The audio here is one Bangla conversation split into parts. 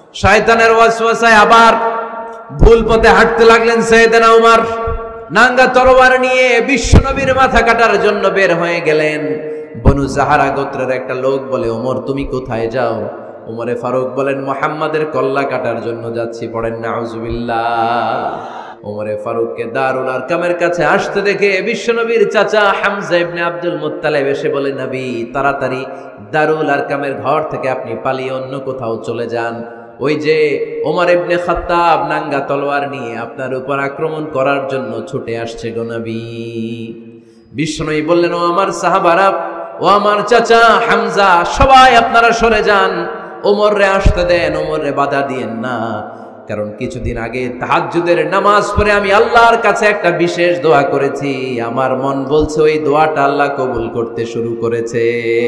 শয়তানের ওয়াসওয়াসায় আবার ভুল পথে হাঁটতে লাগলেন সাইয়েদনা ওমর। নাঙ্গা তরবার নিয়ে বিশ্বনবীর মাথা কাটার জন্য বের হয়ে গেলেন। বনু জাহারা গোত্রের একটা লোক বলে, ওমর তুমি কোথায় যাও? ওমরে ফারুক বলেন, মুহাম্মাদের কল্লা কাটার জন্য যাচ্ছি। পড়েন নাউজুবিল্লাহ। ওমরে ফারুককে দারুল আরকামের কাছে আসতে দেখে বিশ্বনবীর চাচা হামজা ইবনে আব্দুল মুত্তালিব এসে বলে, নবী তাড়াতাড়ি দারুল আরকামের ঘর থেকে আপনি পালিয়ে অন্য কোথাও চলে যান। ওই যে ওমর ইবনে খাত্তাব নাঙ্গা তলোয়ার নিয়ে আপনার উপর আক্রমণ করার জন্য ছুটে আসছে গো নবী। বিশ্বনবী বললেন, ও আমার সাহাবারা, ও আমার চাচা হামজা, সবাই আপনারা সরে যান, ওমররে আসতে দেন, ওমররে বাধা দিয়েন না। কারণ কিছুদিন আগে তাহাজ্জুদের নামাজ পড়ে আমি আল্লাহর কাছে একটা বিশেষ দোয়া করেছি। আমার মন বলছে ওই দোয়াটা আল্লাহ কবুল করতে শুরু করেছে।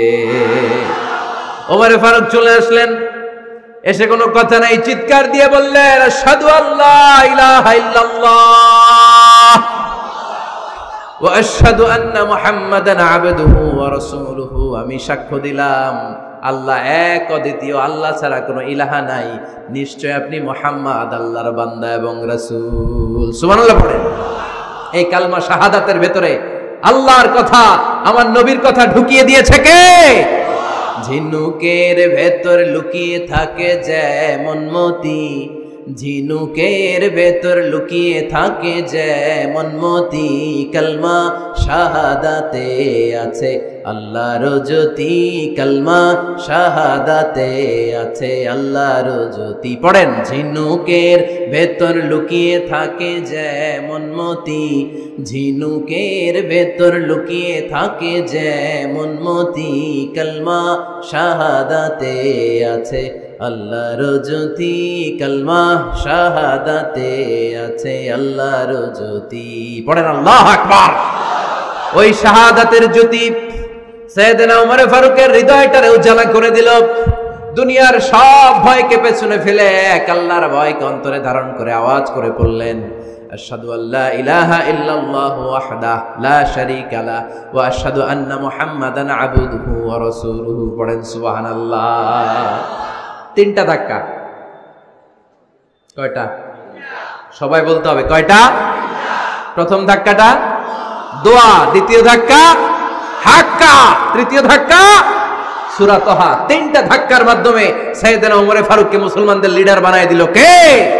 ওমরে ফারুক চলে আসলেন, এসে কোনো কথা নাই, চিৎকার দিয়ে বললেন, আশহাদু আল্লা ইলাহা ইল্লাল্লাহ ওয়া আশহাদু আন্না মুহাম্মাদান আবদুহু ওয়া রাসূলুহু। আমি সাক্ষ্য দিলাম আল্লাহ এক, অদ্বিতীয়, আল্লাহ ছাড়া কোনো ইলাহা নাই, নিশ্চয় আপনি মুহাম্মদ আল্লাহর বান্দা এবং রাসূল। সুবহানাল্লাহ পড়েন। এই কালমা শাহাদাতের ভেতরে আল্লাহর কথা, আমার নবীর কথা ঢুকিয়ে দিয়েছে কে? ঝিনুকের ভেতর লুকিয়ে থাকে যেমন মতি, ঝিনুকের ভেতর লুকিয়ে থাকে যেমন মতি, কালমা শাহাদাতে আছে আল্লাহর জ্যোতি, কালমা শাহাদাতে আছে আল্লাহর জ্যোতি। পড়েন, ঝিনুকের ভেতর লুকিয়ে থাকে যেমন মতি, ঝিনুকের ভেতর লুকিয়ে থাকে যেমন মতি, কালমা শাহাদাতে আছে আল্লাহর জ্যোতি, কালমা শাহাদাতে আছে আল্লাহর জ্যোতি। পড়েন আল্লাহু আকবার। ওই শাহাদাতের জ্যোতি সাইয়েদনা ওমর ফারুকের হৃদয়টারে উজালা করে দিল। দুনিয়ার সব ভয়কে পেছনে ফেলে এক আল্লাহর ভয়কে অন্তরে ধারণ করে আওয়াজ করে পড়লেন, আশহাদু আল্লা ইলাহা ইল্লাল্লাহু ওয়াহদাহু লা শারীকা লাহু ওয়া আশহাদু আন্না মুহাম্মাদান আবদুহু ওয়া রাসূলুহু। পড়েন সুবহানাল্লাহ। তিনটা ধাক্কা। কয়টা? সবাই বলতে হবে কয়টা? প্রথম ধাক্কাটা দোয়া, দ্বিতীয় ধাক্কা হাক্কা, তৃতীয় ধাক্কা সূরা তাহা। তিনটা ধাক্কার মাধ্যমে সাইয়েদনা ওমর ফারুককে মুসলমানদের লিডার বানায় দিল কে?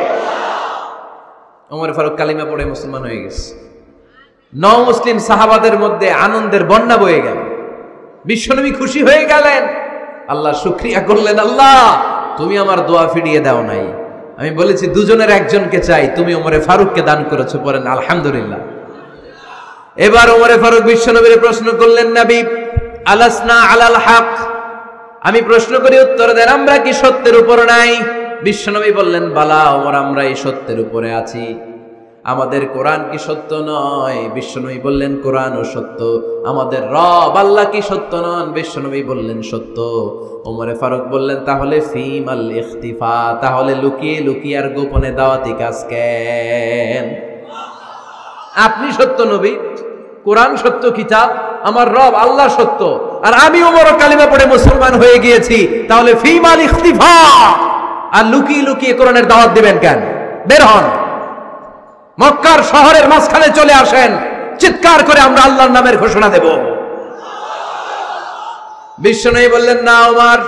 ওমর ফারুক কালিমা পড়ে মুসলমান হয়ে গেছে। নও মুসলিম সাহাবাদের মধ্যে আনন্দের বন্যা বয়ে গেল। বিশ্বনবী খুশি হয়ে গেলেন, আল্লাহ শুকরিয়া করলেন, আল্লাহ তুমি আমার দোয়া ফিরিয়ে দাও নাই। আমি বলেছি দুজনের একজনকে চাই, তুমি ওমরে ফারুককে দান করেছো। পড়েন আলহামদুলিল্লাহ। এবার ওমরে ফারুক বিশ্বনবীর প্রশ্ন করলেন, নবী আলাসনা আলাল হক, আমি প্রশ্ন করি উত্তর দেন, আমরা কি সত্যের উপর নাই? বিশ্বনবী বললেন, বালা ওমর, আমরা এই সত্যের উপরে আছি। আমাদের কোরআন কি সত্য নয়? বিশ্বনবী বললেন, কোরআনও সত্য। আমাদের রব আল্লাহ কি সত্য নন? বিশ্বনবী বললেন, সত্য। ওমরে ফারুক বললেন, তাহলে ফিমাল ইখতিফা, তাহলে লুকিয়ে লুকিয়ে আর গোপনে দাওয়াতি কাজ কেন? আপনি সত্য নবী, কোরআন সত্য কিতাব, আমার রব আল্লাহ সত্য, আর আমি ওমর কালিমা পড়ে মুসলমান হয়ে গিয়েছি, তাহলে ফিমাল ইখতিফা, আর লুকিয়ে লুকিয়ে কোরআনের দাওয়াত দিবেন কেন? বের হন, মক্কার শহরের মাঝখানে চলে আসেন, চিৎকার করে আমরা আল্লাহর নামের ঘোষণা দেব। বিশ্বনবী বললেন, না ওমর,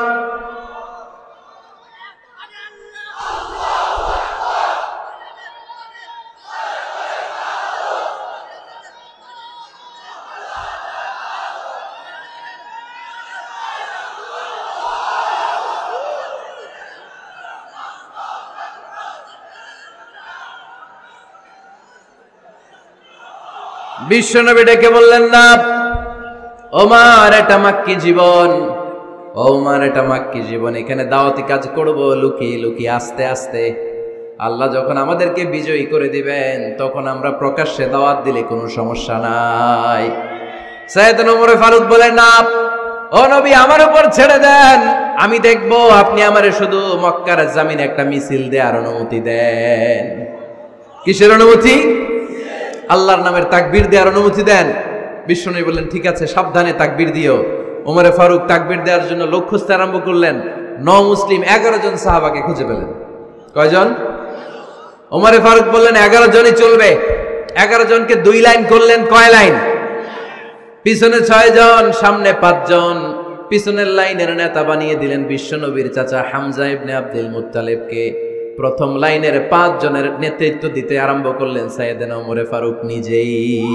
বিশ্বনবী ডেকে বললেন, না ওমর, এটা মাক্কি জীবন, ওমর এটা মাক্কি জীবন, এখানে দাওয়াতি কাজ করব লুকিয়ে লুকিয়ে আস্তে আস্তে। আল্লাহ যখন আমাদেরকে বিজয়ী করে দিবেন তখন আমরা প্রকাশ্যে দাওয়াত দিলে কোনো সমস্যা নাই। সাইয়েদনা ওমর ফারুক বলেন, না ও নবী, আমার উপর ছেড়ে দেন, আমি দেখবো আপনি আমারে শুধু মক্কার জমিনে একটা মিছিল দেওয়ার অনুমতি দেন। কিসের অনুমতি? আল্লাহর নামের তাকবীর দেওয়ার অনুমতি দেন। বিশ্বনবী বললেন, ঠিক আছে, সাবধানে তাকবীর দিও। ওমরে ফারুক তাকবীর দেওয়ার জন্য লোক খুঁজতে আরম্ভ করলেন। মুসলিম 11 জন সাহাবাকে খুঁজে পেলেন। কয়জন? ওমরে ফারুক বললেন 11 জনই চলবে। 11 জনকে 2 লাইন করলেন। কয় লাইন? পিছনে 6 জন, সামনে 5 জন। পিছনের লাইনের নেতা বানিয়ে দিলেন বিশ্বনবীর চাচা হামজা ইবনে আব্দুল মুত্তালিবকে। প্রথম লাইনের 5 জনের নেতৃত্ব দিতে আরম্ভ করলেন সাইয়েদনা ওমরে ফারুক নিজেই।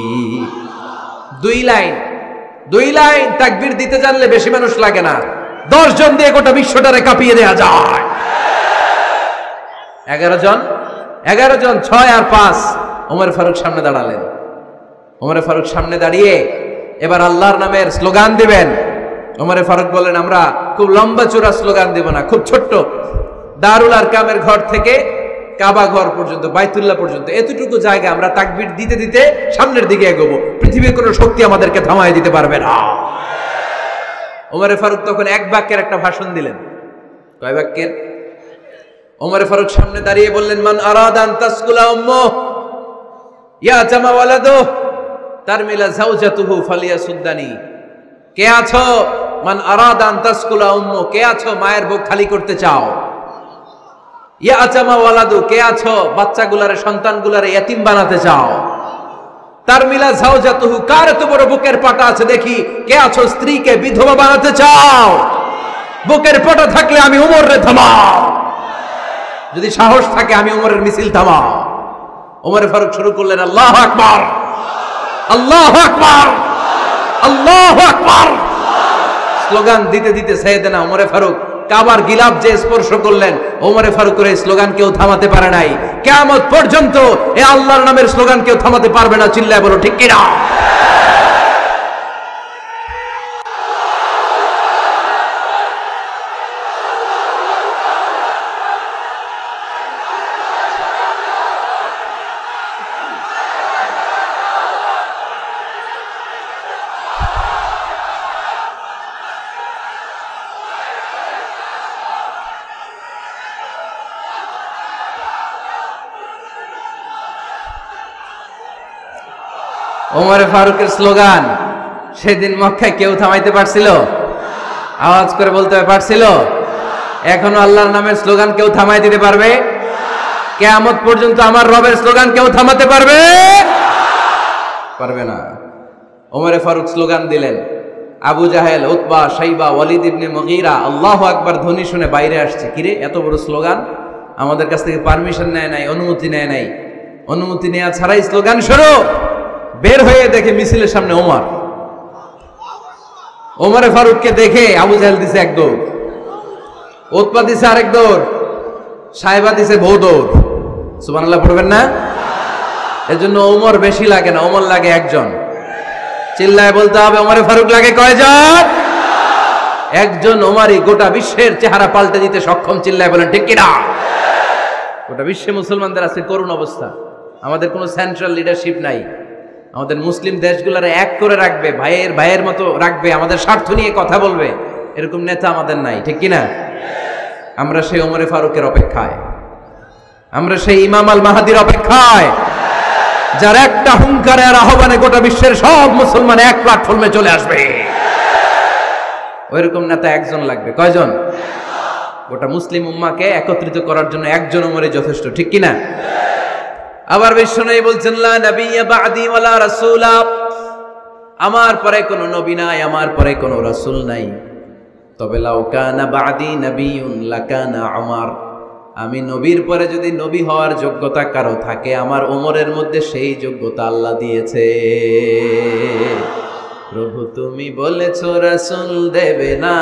2 লাইন তাকবীর দিতে জানলে বেশি মানুষ লাগে না, 10 জন দিয়ে গোটা বিশ্বটারে কাঁপিয়ে দেয়া যায়। 11 জন 6 আর 5 ওমর ফারুক সামনে দাঁড়ালেন। ওমর ফারুক সামনে দাঁড়িয়ে এবার আল্লাহর নামের স্লোগান দিবেন। ওমর ফারুক বলেন, আমরা খুব লম্বা চূড়া স্লোগান দেব না, খুব ছোট্ট, দারুল আরকামের ঘর থেকে কাবা ঘর পর্যন্ত, বাইতুল্লাহ পর্যন্ত এতটুকু জায়গা আমরা তাকবীর দিতে দিতে সামনের দিকে এগোবো, পৃথিবীর কোনো শক্তি আমাদেরকে থামায় দিতে পারবে না। ওমর ফারুক তখন 1 বাক্যের একটা ভাষণ দিলেন। কয় বাক্যের? ওমর ফারুক সামনে দাঁড়িয়ে বললেন, মান আরাদা আন তাসকুলা উম্মু ইয়া জামা ওয়ালাদু তারমিলা যাওজাতুহু ফালিয়াসুদ্দানি। কে আছো? মান আরাদা আন তাসকুলা উম্মু, কে আছো মায়ের বুক খালি করতে চাও? ইয়া জামা ওয়ালাদু, কে আছো বাচ্চাগুলারে, সন্তানগুলারে ইয়াতিম বানাতে চাও? তারমিলা যাওজাতুহু, কার এত বড় বুকের পাটা আছে দেখি, কে আছো স্ত্রীকে বিধবা বানাতে চাও? বুকের পাটা থাকলে আমি ওমরে থামাও, যদি সাহস থাকে আমি ওমরের মিছিল থামাও। ওমর ফারুক শুরু করলেন, আল্লাহু আকবার, আল্লাহু আকবার, আল্লাহু আকবার। স্লোগান দিতে দিতে সাইয়েদনা ওমর ফারুক কাবার গিলাফ যে স্পর্শ করলেন, ওমর ফারুকের এই স্লোগান কেউ থামাতে পারে নাই। কিয়ামত পর্যন্ত এই আল্লাহর নামের স্লোগান কেউ থামাতে পারবে না। চিল্লায় বলো ঠিক কিনা? ওমর ফারুকের স্লোগান সেদিন মক্কায় কেউ থামাইতে পারছিল? আওয়াজ করে বলতে পারছিল? এখনো আল্লাহর নামের স্লোগান কেউ থামাই দিতে পারবে? কিয়ামত পর্যন্ত আমার রবের স্লোগান কেউ থামাতে পারবে? পারবে না। ওমর ফারুক স্লোগান দিলেন। আবু জাহেল, উতবা, শাইবা, ওয়ালিদ ইবনে মুগীরা আল্লাহু আকবার ধ্বনি শুনে বাইরে আসছে। কিরে, এত বড় স্লোগান, আমাদের কাছ থেকে পারমিশন নেয় নাই, অনুমতি নেয় নাই। অনুমতি নেওয়া ছাড়াই স্লোগান শুরু। বের হয়ে দেখে মিছিলের সামনে ওমর। ওমরে ফারুককে দেখে আবু জাহেল দিছে 1 দৌড়, উতবা দিছে আরেক দৌড়, সাহেবা দিছে বহু দৌড়। সুবহানাল্লাহ পড়বেন না? এজন্য ওমর বেশি লাগে না, ওমর লাগে 1 জন। চিল্লায় বলতে হবে, ওমরে ফারুক লাগে কয়জন? 1 জন। ওমরই গোটা বিশ্বের চেহারা পাল্টে দিতে সক্ষম। চিল্লায় বলেন ঠিক কিনা? গোটা বিশ্বে মুসলমানদের আছে করুণ অবস্থা। আমাদের কোনো সেন্ট্রাল লিডারশিপ নাই। আমাদের মুসলিম দেশগুলোরে এক করে রাখবে, ভাইয়ের মতো রাখবে, আমাদের স্বার্থ নিয়ে কথা বলবে, এরকম নেতা আমাদের নাই। ঠিক কিনা? আমরা সেই ওমরে ফারুকের অপেক্ষায়, আমরা সেই ইমাম আল মাহাদির অপেক্ষায়, যার একটা হুঙ্কারে আর আহ্বানে গোটা বিশ্বের সব মুসলমান এক প্ল্যাটফর্মে চলে আসবে। ওইরকম নেতা 1 জন লাগবে। কয়জন? গোটা মুসলিম উম্মাহকে একত্রিত করার জন্য 1 জন ওমরই যথেষ্ট। ঠিক কিনা? আবার বিশ্বনবী বলছেন, লা নাবিয়্যা বা'দি ওয়ালা রাসূলা, আমার পরে কোনো নবী নাই, আমার পরে কোনো রাসূল নাই। তবে লাউ কানা বা'দি নাবিয়্যুন লাকানা উমর, আমি নবীর পরে যদি নবী হওয়ার যোগ্যতা কারো থাকে, আমার ওমরের মধ্যে সেই যোগ্যতা আল্লাহ দিয়েছে। প্রভু তুমি বলেছো রাসূল দেবে না,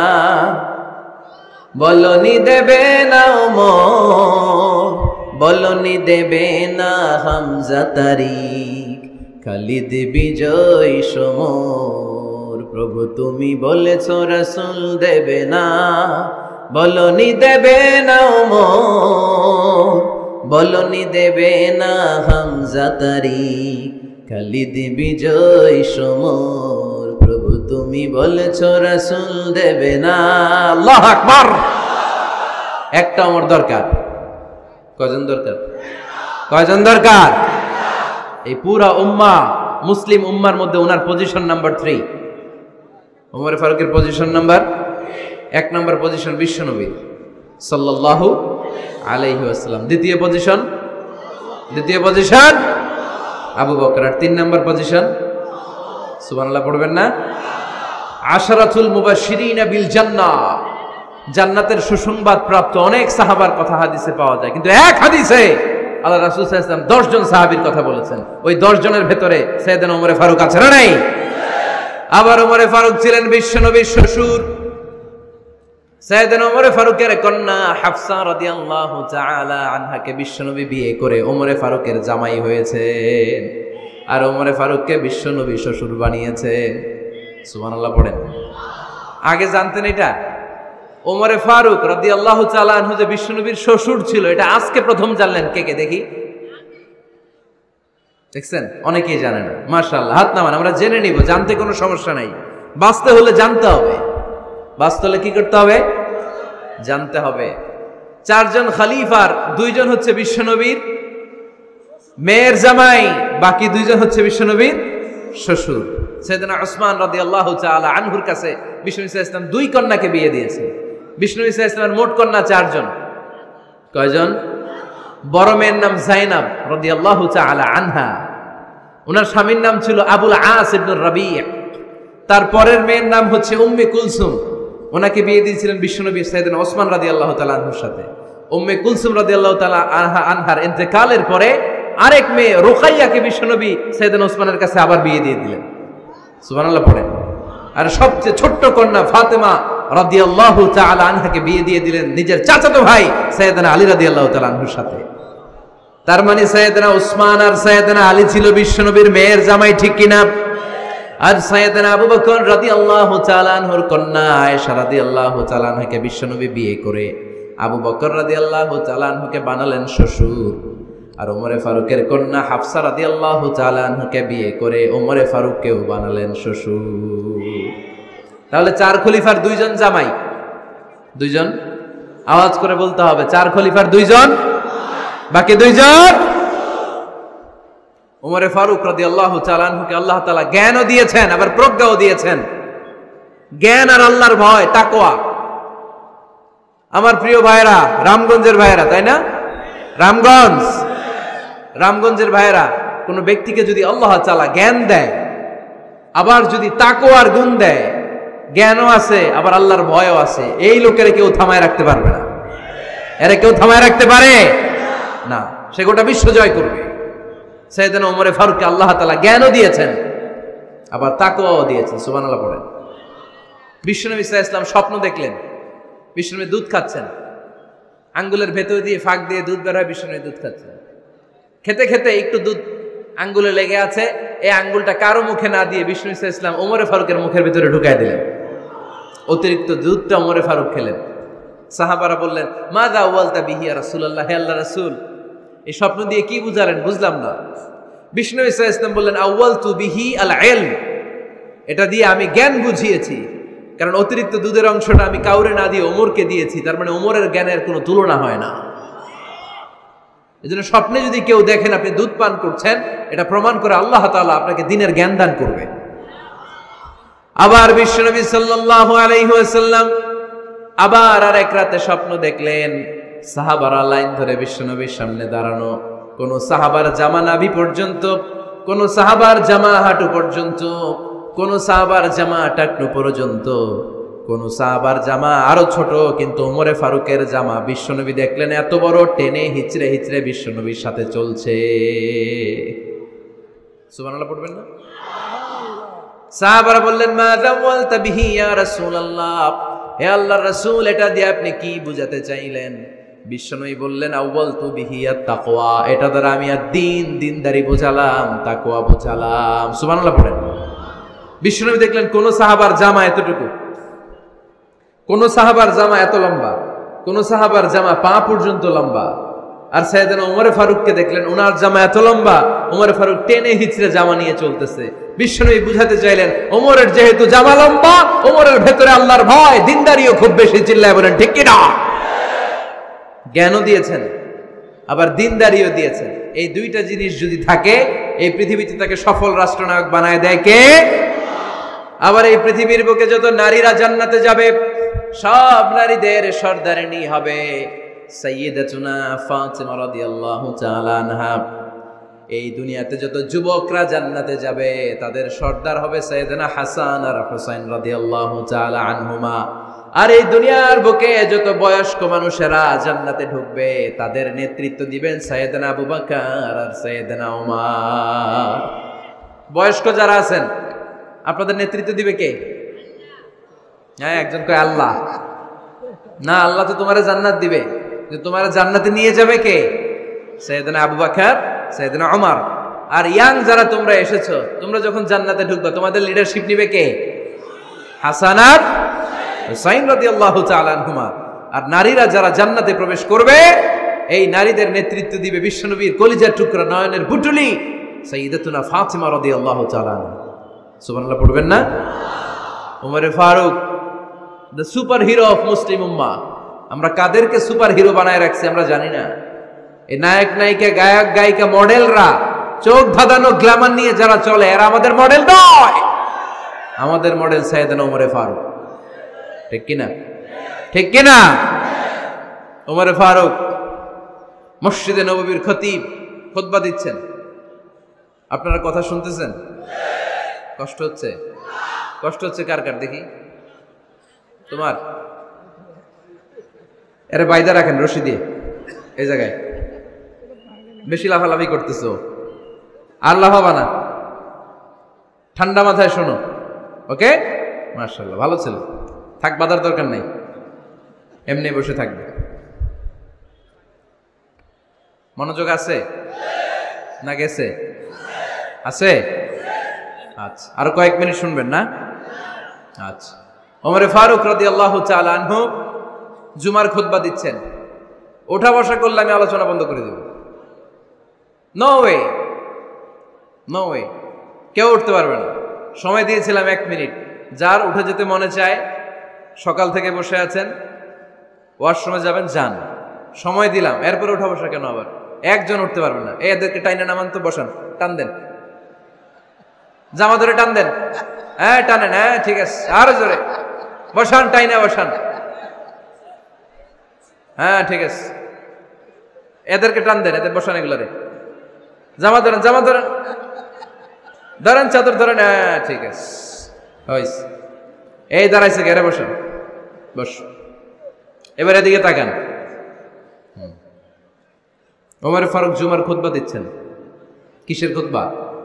বলনি দেবে না ওমর, বলনি দেবে না হামজা তারিক, খালিদ বিজয় সমর। প্রভু তুমি বলেছো রাসূল দেবে না, বলনি দেবে না ওমর, বলনি দেবে না হামজা তারিক, খালিদ বিজয় সমর। প্রভু তুমি বলেছো রাসূল দেবে না। আল্লাহু আকবার। একটা ওমর দরকার। কয়জন দরকার? কয়জন দরকার? এই পুরা উম্মাহ, মুসলিম উম্মার মধ্যে ওনার পজিশন নাম্বার 3। ওমর ফারুকের পজিশন নাম্বার এক নম্বর পজিশন বিশ্বনবী সাল্লাল্লাহু আলাইহি ওয়াসাল্লাম। দ্বিতীয় পজিশন আবু বকর। আর 3 নম্বর পজিশন সুবহানাল্লাহ পড়বেন না? আশরাতুল মুবাশশিরিনা বিল জান্নাহ, জান্নাতের সুসংবাদ প্রাপ্ত অনেক সাহাবার কথা হাদিসে পাওয়া যায়, কিন্তু এক হাদিসে আল্লাহ রাসূল সাল্লাল্লাহু আলাইহি ওয়াসাল্লাম 10 জন সাহাবীর কথা বলেছেন। ওই 10 জনের ভেতরে সাইয়েদনা ওমর ফারুক আছে না নাই? আবার ওমর ফারুক ছিলেন বিশ্বনবীর শ্বশুর। সাইয়েদনা ওমর ফারুকের কন্যা হাফসা রাদিয়াল্লাহু তাআলা আনহাকে বিশ্বনবী বিয়ে করে ওমর ফারুকের জামাই হয়েছেন, আর ওমর ফারুককে বিশ্বনবী শ্বশুর বানিয়েছেন। সুবহানাল্লাহ পড়েন। আগে জানতেন এটা? ওমর ফারুক রাদিয়াল্লাহু তাআলা আনহু যে বিশ্বনবীর শ্বশুর ছিল, এটা আজকে প্রথম জানলেন। কে কে দেখি? দেখছেন? অনেকেই জানে না। মাশাআল্লাহ, হাত নামান, আমরা জেনে নিব, জানতে কোনো সমস্যা নাই। বাঁচতে হলে জানতে হবে। বাঁচতে হলে কি করতে হবে? জানতে হবে। 4 জন খলিফার 2 জন হচ্ছে বিশ্বনবীর মেয়ের জামাই, বাকি 2 জন হচ্ছে বিশ্বনবীর শ্বশুর। সাইয়েদনা উসমান রাদিয়াল্লাহু তাআলা আনহুর কাছে বিশ্বনবী সাল্লাল্লাহু আলাইহি ওয়াসাল্লাম 2 কন্যাকে বিয়ে দিয়েছেন। বিশ্বনবী সাল্লাল্লাহু আলাইহি ওয়াসাল্লামের মোট কন্যা 4 জন। কয়জন? বড় মেয়ের নাম যায়েনব রাদিয়াল্লাহু তাআলা আনহা, ওনার স্বামীর নাম ছিল আবুল আস ইবনে রাবি'। তার পরের মেয়ের নাম হচ্ছে উম্মে কুলসুম, ওনাকে বিয়ে দিয়েছিলেন বিশ্বনবী সাইয়েদনা ওসমান রাদিয়াল্লাহু তাআলা আনহুর সাথে। উম্মে কুলসুম রাদিয়াল্লাহু তাআলা আনহার ইন্তেকালের পরে আরেক মেয়ে রুকাইয়াকে বিশ্বনবী সাইয়েদনা ওসমানের কাছে আবার বিয়ে দিয়ে দিলেন। সুবহানাল্লাহ পড়েন। আর সবচেয়ে ছোট্ট কন্যা ফাতেমা রাদিয়াল্লাহু তাআলা আনহাকে বিয়ে দিয়ে দিলেন নিজের চাচাতো ভাই সাইয়েদনা আলী রাদিয়াল্লাহু তাআলা আনহুর সাথে। তার মানে সাইয়েদনা ওসমান আর সাইয়েদনা আলী ছিল বিশ্বনবীর মেয়ের জামাই, ঠিক কিনা? আর সাইয়েদনা আবু বকর রাদিয়াল্লাহু তাআলা আনহুর কন্যা আয়েশা রাদিয়াল্লাহু তাআলা আনহাকে বিশ্বনবী বিয়ে করে আবু বকর রাদিয়াল্লাহু তাআলা আনহুকে বানালেন শ্বশুর। আর ওমরে ফারুকের কন্যা হাফসা রাদিয়াল্লাহু তাআলা আনহাকে বিয়ে করে ওমরে ফারুককেও বানালেন শ্বশুর। তাহলে 4 খলিফার 2 জন জামাই। 2 জন? আওয়াজ করে বলতে হবে, 4 খলিফার 2 জন, বাকি 2 জন। ওমরে ফারুক রাদিয়াল্লাহু তাআলা আনহুকে আল্লাহ তাআলা জ্ঞানও দিয়েছেন, আবার প্রজ্ঞাও দিয়েছেন। জ্ঞান আর আল্লাহর ভয়, তাকওয়া। আমার প্রিয় ভাইরা, রামগঞ্জের ভাইরা, তাই না? রামগঞ্জের ভাইরা, কোন ব্যক্তিকে যদি আল্লাহ তাআলা জ্ঞান দেয়, আবার যদি তাকওয়ার গুণ দেয়, জ্ঞানও আছে আবার আল্লাহর ভয়ও আছে, এই লোকের কেউ থামায় রাখতে পারবে না। এরা কেউ থামায় রাখতে পারে না, সে গোটা বিশ্ব জয় করবে। সাইয়েদনা ওমরে ফারুককে আল্লাহ তাআলা জ্ঞানও দিয়েছেন, আবার তাকওয়াও দিয়েছেন। সুবহানাল্লাহ পড়েন। বিশ্বনবী সাল্লাল্লাহু আলাইহি ওয়াসাল্লাম স্বপ্ন দেখলেন, বিশ্বনবী দুধ খাচ্ছেন, আঙ্গুলের ভেতর দিয়ে ফাঁক দিয়ে দুধ বের হয়, বিশ্বনবী দুধ খাচ্ছেন। খেতে খেতে একটু দুধ আঙ্গুলে লেগে আছে, এই আঙ্গুলটা কারো মুখে না দিয়ে বিশ্বনবী সাল্লাল্লাহু আলাইহি ওয়াসাল্লাম ওমরে ফারুকের মুখের ভিতরে ঢুকায় দিলেন। অতিরিক্ত দুধটা ওমরে ফারুক খেলেন। সাহাবারা বললেন, মাযা আওয়ালতা বিহি ইয়া রাসূলুল্লাহ, হে আল্লাহর রাসূল, এই স্বপ্ন দিয়ে কি বুঝালেন? বুঝলাম না। বিশ্বনবী সাল্লাল্লাহু আলাইহি ওয়াসাল্লাম বললেন, আওয়ালতু বিহি আল ইলম, এটা দিয়ে আমি জ্ঞান বুঝিয়েছি, কারণ অতিরিক্ত দুধের অংশটা আমি কাউরে না দিয়ে ওমরকে দিয়েছি, তার মানে ওমরের জ্ঞানের কোনো তুলনা হয় না। এজন্য স্বপ্নে যদি কেউ দেখেন আপনি দুধ পান করছেন, এটা প্রমাণ করে আল্লাহ তাআলা আপনাকে দ্বীনের জ্ঞান দান করবে। আবার বিশ্বনবী সাল্লাল্লাহু আলাইহি ওয়াসাল্লাম আবার আর এক রাতে স্বপ্ন দেখলেন, সাহাবারা লাইন ধরে বিশ্বনবীর সামনে দাঁড়ানো, কোন সাহাবার জামা নাভি পর্যন্ত, কোন সাহাবার জামা হাঁটু পর্যন্ত, কোন সাহাবার জামা টাকনু পর্যন্ত, কোন সাহাবার জামা আরো ছোট, কিন্তু ওমরে ফারুকের জামা বিশ্বনবী দেখলেন এত বড়, টেনে হিচড়ে হিচড়ে বিশ্বনবীর সাথে চলছে। সুবহানাল্লাহ পড়বেন না? সাহাবারা বললেন, মাযা আওয়ালতা বিহি ইয়া রাসূলুল্লাহ, হে আল্লাহর রাসূল, এটা দিয়ে আপনি কি বুঝাতে চাইলেন? বিশ্বনবী বললেন, আউয়ালতু বিহি আত-তাকওয়া, এটা দ্বারা আমি দিনদারি বোঝালাম, তাকওয়া বোঝালাম। সুবহানাল্লাহ পড়েন। বিশ্বনবী দেখলেন কোন সাহাবার জামা এতটুকু, কোন সাহাবার জামা এত লম্বা, কোন সাহাবার জামা পা পর্যন্ত লম্বা। আর সাইয়েদনা ওমর ফারুককে দেখলেন ওনার জামা এত লম্বা, ওমর ফারুক টেনে হিচড়ে জামা নিয়ে চলতেছে। বিশ্বনবী বুঝাতে চাইলেন, ওমরের যেহেতু জামা লম্বা, ওমরের ভেতরে আল্লাহর ভয়, দিনদারিও খুব বেশি। চিল্লায় বলেন ঠিক কিনা? জ্ঞানও দিয়েছেন, আবার দিনদারিও দিয়েছেন। এই দুইটা জিনিস যদি থাকে, এই পৃথিবীতে তাকে সফল রাষ্ট্রনায়ক বানায় দেয় কে? আবার এই পৃথিবীর বুকে যত নারীরা জান্নাতে যাবে, সব নারীদের সর্দারিনী হবে সাইয়্যিদাতুনা ফাতিমা রাদিয়াল্লাহু তাআলা আনহা। এই দুনিয়াতে যত যুবকরা জান্নাতে যাবে তাদের সর্দার হবে সাইয়েদনা হাসান আর হুসাইন রাদিয়াল্লাহু তাআলা আনহুমা। আর এই দুনিয়ার বুকে যত বয়স্ক মানুষেরা জান্নাতে ঢুকবে তাদের নেতৃত্ব দিবেন সাইয়েদনা আবু বকর আর সাইয়েদনা ওমর। বয়স্ক যারা আছেন আপনাদের নেতৃত্ব দিবে কে? হ্যাঁ, একজন কয় আল্লাহ। না, আল্লাহ তো তোমারে জান্নাত দিবে, যে তোমারে জান্নাতে নিয়ে যাবে কে? সাইয়েদনা আবু বকর, সাইয়েদনা ওমর। আর ইয়াং যারা তোমরা এসেছো, তোমরা যখন জান্নাতে ঢুকবে তোমাদের লিডারশিপ নিবে কে? হাসান আর হুসাইন রাদিয়াল্লাহু তাআলা আনহুমা। আর নারীরা যারা জান্নাতে প্রবেশ করবে এই নারীদের নেতৃত্ব দিবে বিশ্বনবীর কলিজার টুকরা নয়নের বুটুলি সাইয়্যিদাতুনা ফাতিমা রাদিয়াল্লাহু তাআলা আনহা। সুবহানাল্লাহ পড়বেন না? Omar Farooq, the super hero of Muslim উম্মাহ। আমরা কাদেরকে সুপার হিরো বানায় রাখছি আমরা জানি না। এই নায়ক নায়িকা, গায়ক গায়িকা, মডেলরা চোখ ধাঁধানো গ্ল্যামার নিয়ে যারা চলে এরা আমাদের মডেল নয়। আমাদের মডেল সাইয়েদনা ওমর ফারুক। ঠিক কিনা? ঠিক কিনা? ওমর ফারুক মসজিদে নববীর খতিব, খুতবা দিচ্ছেন। আপনারা কথা শুনতেছেন? কষ্ট হচ্ছে? কষ্ট হচ্ছে কার কার দেখি? তোমার? এরা বাইদা রাখেন রশি দিয়ে এই জায়গায়। বেশি লাফালাফি করতেছো, আর লাফাবা না, ঠান্ডা মাথায় শোনো। ওকে, মাশাআল্লাহ, ভালো ছিল। থাক, বাধার দরকার নাই, এমনি বসে থাকবে। মনোযোগ আছে না গেছে? আছে? আচ্ছা, আরো কয়েক মিনিট শুনবেন না? আচ্ছা। ওমর ফারুক রাদিয়াল্লাহু তাআলা আনহু জুমার খুতবা দিচ্ছেন। ওঠা বসা করলে আমি আলোচনা বন্ধ করে দেব। নো ওয়ে, নো ওয়ে, কেউ উঠতে পারবে না। সময় দিয়েছিলাম 1 মিনিট। যার উঠে যেতে মনে চায়, সকাল থেকে বসে আছেন, ওয়াশরুমে যাবেন, যান, সময় দিলাম, এরপরে উঠা বসা কেন আবার? একজন উঠতে পারবে না। এদেরকে টাইনা নামান তো, বসান, টান দেন, জামা ধরে টান দেন। হ্যাঁ, টানেন, হ্যাঁ ঠিক আছে, আরো জোরে বসান, টাইনা বসান। হ্যাঁ ঠিক আছে, এদেরকে টান দেন, এদের বসান, এগুলারে জামা ধরেন, জামা ধরেন, ধরেন, চাদর ধরেন। হ্যাঁ ঠিক আছে, হইছে। এই দাঁড়াইছে, ঘেরে বসান, বস। এবার এদিকে তাকান। ওমর ফারুক জুমার খুতবা দিচ্ছেন। কিসের খুতবা?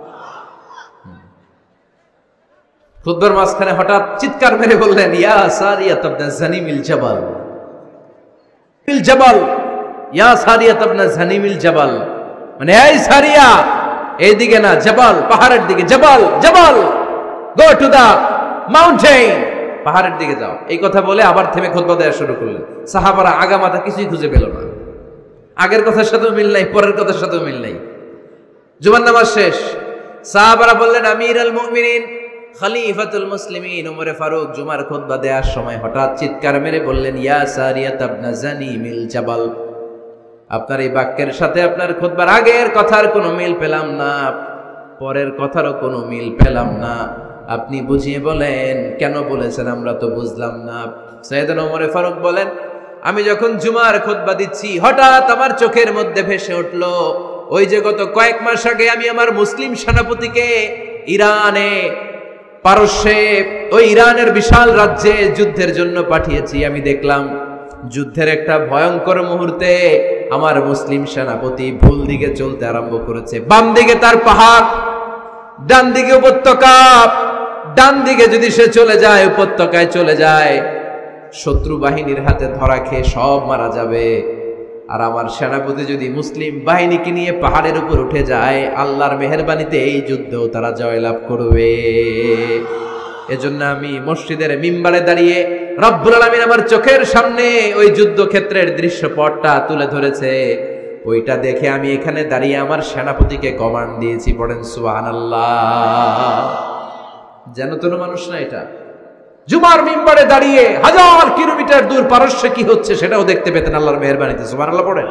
খুতবার মাঝখানে হঠাৎ চিৎকার মেরে বললেন, ইয়া সারিয়াত ইবনে জানিমিল জাবাল, মিল জাবাল, ইয়া সারিয়াত ইবনে জানিমিল জাবাল। মানে এই সারিয়া, এইদিকে না, জাবাল, পাহাড়ের দিকে, জাবাল, জাবাল, গো টু দা মাউন্টেন, পাহাড়ের দিকে যাও। এই কথা বলে আবার থেমে খুতবা দেওয়া শুরু করলেন। সাহাবারা আগা মাথা কিছুই খুঁজে পেল না। আগের কথার সাথেও মিল নাই, পরের কথার সাথেও মিল নাই। জুমার নামাজ শেষ। সাহাবারা বললেন, আমিরুল মুমিনিন, খলিফাতুল মুসলিমিন ওমর ফারুক জুমার খুতবা দেওয়ার সময় হঠাৎ চিৎকার মেরে বললেন, ইয়া সারিয়াত ইবনে জানিমিল জাবাল। আপনার এই বাক্যের সাথে আপনার খুতবার আগের কথার কোনো মিল পেলাম না, পরের কথারও কোনো মিল পেলাম না। আপনি বুঝিয়ে বলেন, কেন বলেছেন, আমরা তো বুঝলাম না। সাইয়েদনা ওমর ফারুক বলেন, আমি যখন জুমার খুতবা দিচ্ছি হঠাৎ আমার চোখের মধ্যে ভেসে উঠল ওই যে গত কয়েক মাস আগে আমি আমার মুসলিম সেনাপতিকে ইরানে, পারস্যে, ওই ইরানের বিশাল রাজ্যে যুদ্ধের জন্য পাঠিয়েছি। আমি দেখলাম যুদ্ধের একটা ভয়ঙ্কর মুহূর্তে আমার মুসলিম সেনাপতি ভুল দিকে চলতে আরম্ভ করেছে। বাম দিকে তার পাহাড়, ডান দিকে উপত্যকা। ডান দিকে যদি সে চলে যায়, উপত্যকায় চলে যায়, শত্রু বাহিনীর হাতে ধরা খেয়ে সব মারা যাবে। আর আমার সেনাপতি যদি মুসলিম বাহিনীকে নিয়ে পাহাড়ের উপর উঠে যায়, আল্লাহর মেহেরবানিতে এই যুদ্ধেও তারা জয়লাভ করবে। এজন্য আমি মসজিদের মিম্বারে দাঁড়িয়ে রব্বুল আলামিন আমার চোখের সামনে ওই যুদ্ধক্ষেত্রের দৃশ্যপটটা তুলে ধরেছে, ওইটা দেখে আমি এখানে দাঁড়িয়ে আমার সেনাপতিকে কমান্ড দিয়েছি। পড়েন সুবহানাল্লাহ। যেন তেন মানুষ না এটা। জুমার মিম্বারে দাঁড়িয়ে 1000 কিলোমিটার দূর পারস্যে কি হচ্ছে সেটাও দেখতে পেতেন আল্লাহর মেহেরবানিতে। সুবহানাল্লাহ পড়েন।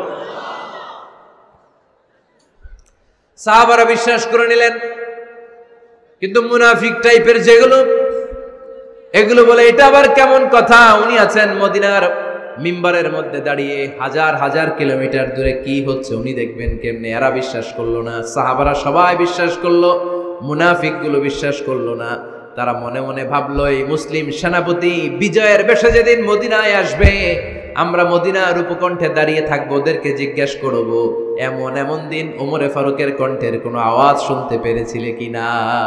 সাহাবারা বিশ্বাস করে নিলেন, কিন্তু মুনাফিক টাইপের যেগুলো এগুলো বলে এটা আবার কেমন কথা? উনি আছেন মদিনার মিম্বারের মধ্যে দাঁড়িয়ে, হাজার হাজার কিলোমিটার দূরে কি হচ্ছে উনি দেখবেন কেমনে। এরা বিশ্বাস করলো না, সাহাবারা সবাই বিশ্বাস করলো, মুনাফিক গুলো বিশ্বাস করলো না। তারা মনে মনে ভাবলো এই মুসলিম সেনাপতি বিজয়ের বেশে যেদিন মদিনায় আসবে, আমরা মদিনার উপকণ্ঠে দাঁড়িয়ে থাকবো, ওদেরকে জিজ্ঞেস করবো এমন এমন দিন ওমরে ফারুকের কণ্ঠের কোনো আওয়াজ শুনতে পেরেছিলে কিনা।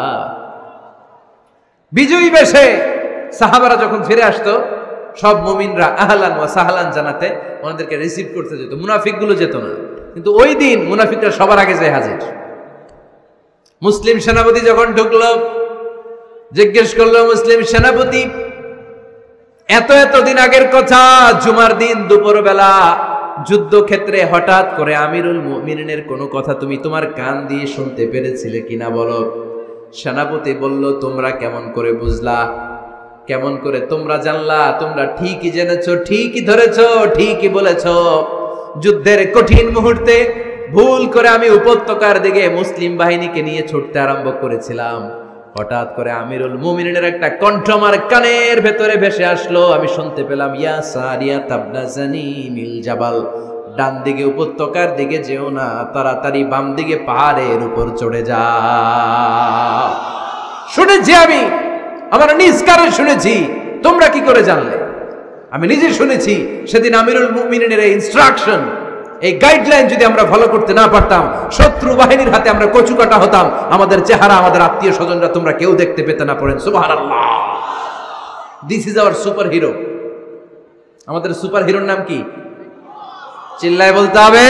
বিজয়ী বেশে সাহাবারা যখন ফিরে আসতো, সব মুমিনরা আহলান ওয়া সাহলান জানাতে ওনাদেরকে রিসিভ করতে যেত, মুনাফিক গুলো যেত না। কিন্তু ওই দিন মুনাফিকরা সবার আগে যায় হাজির। মুসলিম সেনাপতি যখন ঢুকলো, জিজ্ঞেস করলো মুসলিম সেনাপতি, এত দিন আগের কথা, জুমার দিন দুপুরবেলা যুদ্ধক্ষেত্রে হঠাৎ করে আমিরুল মুমিনিনের কোনো কথা তুমি তোমার কান দিয়ে শুনতে পেরেছিলে কিনা বলো। সেনাপতি বলল, তোমরা কেমন করে বুঝলা, কেমন করে তোমরা জানলা? তোমরা ঠিকই জেনেছো, ঠিকই ধরেছো, ঠিকই বলেছো। যুদ্ধের কঠিন মুহূর্তে ভুল করে আমি উপত্যকার দিকে মুসলিম বাহিনীকে নিয়ে ছুটতে আরম্ভ করেছিলাম। হঠাৎ করে আমিরুল মুমিনিনের একটা কণ্ঠ আমার কানের ভেতরে ভেসে আসলো। আমি শুনতে পেলাম, ইয়া সারিয়া তাবনা জানিমিল জাবাল, ডান দিকে উপত্যকার দিকে যেও না, তাড়াতাড়ি বাম দিকে পাহাড়ের উপর চড়ে যাও। শুনেছি আমি, আমার নিজ কানে শুনেছি। তোমরা কি করে জানলে? আমি নিজে শুনেছি। সেদিন আমিরুল মুমিনিনের এই ইনস্ট্রাকশন, এই গাইডলাইন যদি আমরা ফলো করতে না পারতাম, শত্রু বাহিনীর হাতে আমরা কচু কাটা হতাম। আমাদের চেহারা, আমাদের আত্মীয় স্বজনরা তোমরা কেউ দেখতে পেতে না। পড়েন সুবহানাল্লাহ। This is our super hero. আমাদের সুপার হিরোর নাম কি? চিল্লায় বলতে হবে,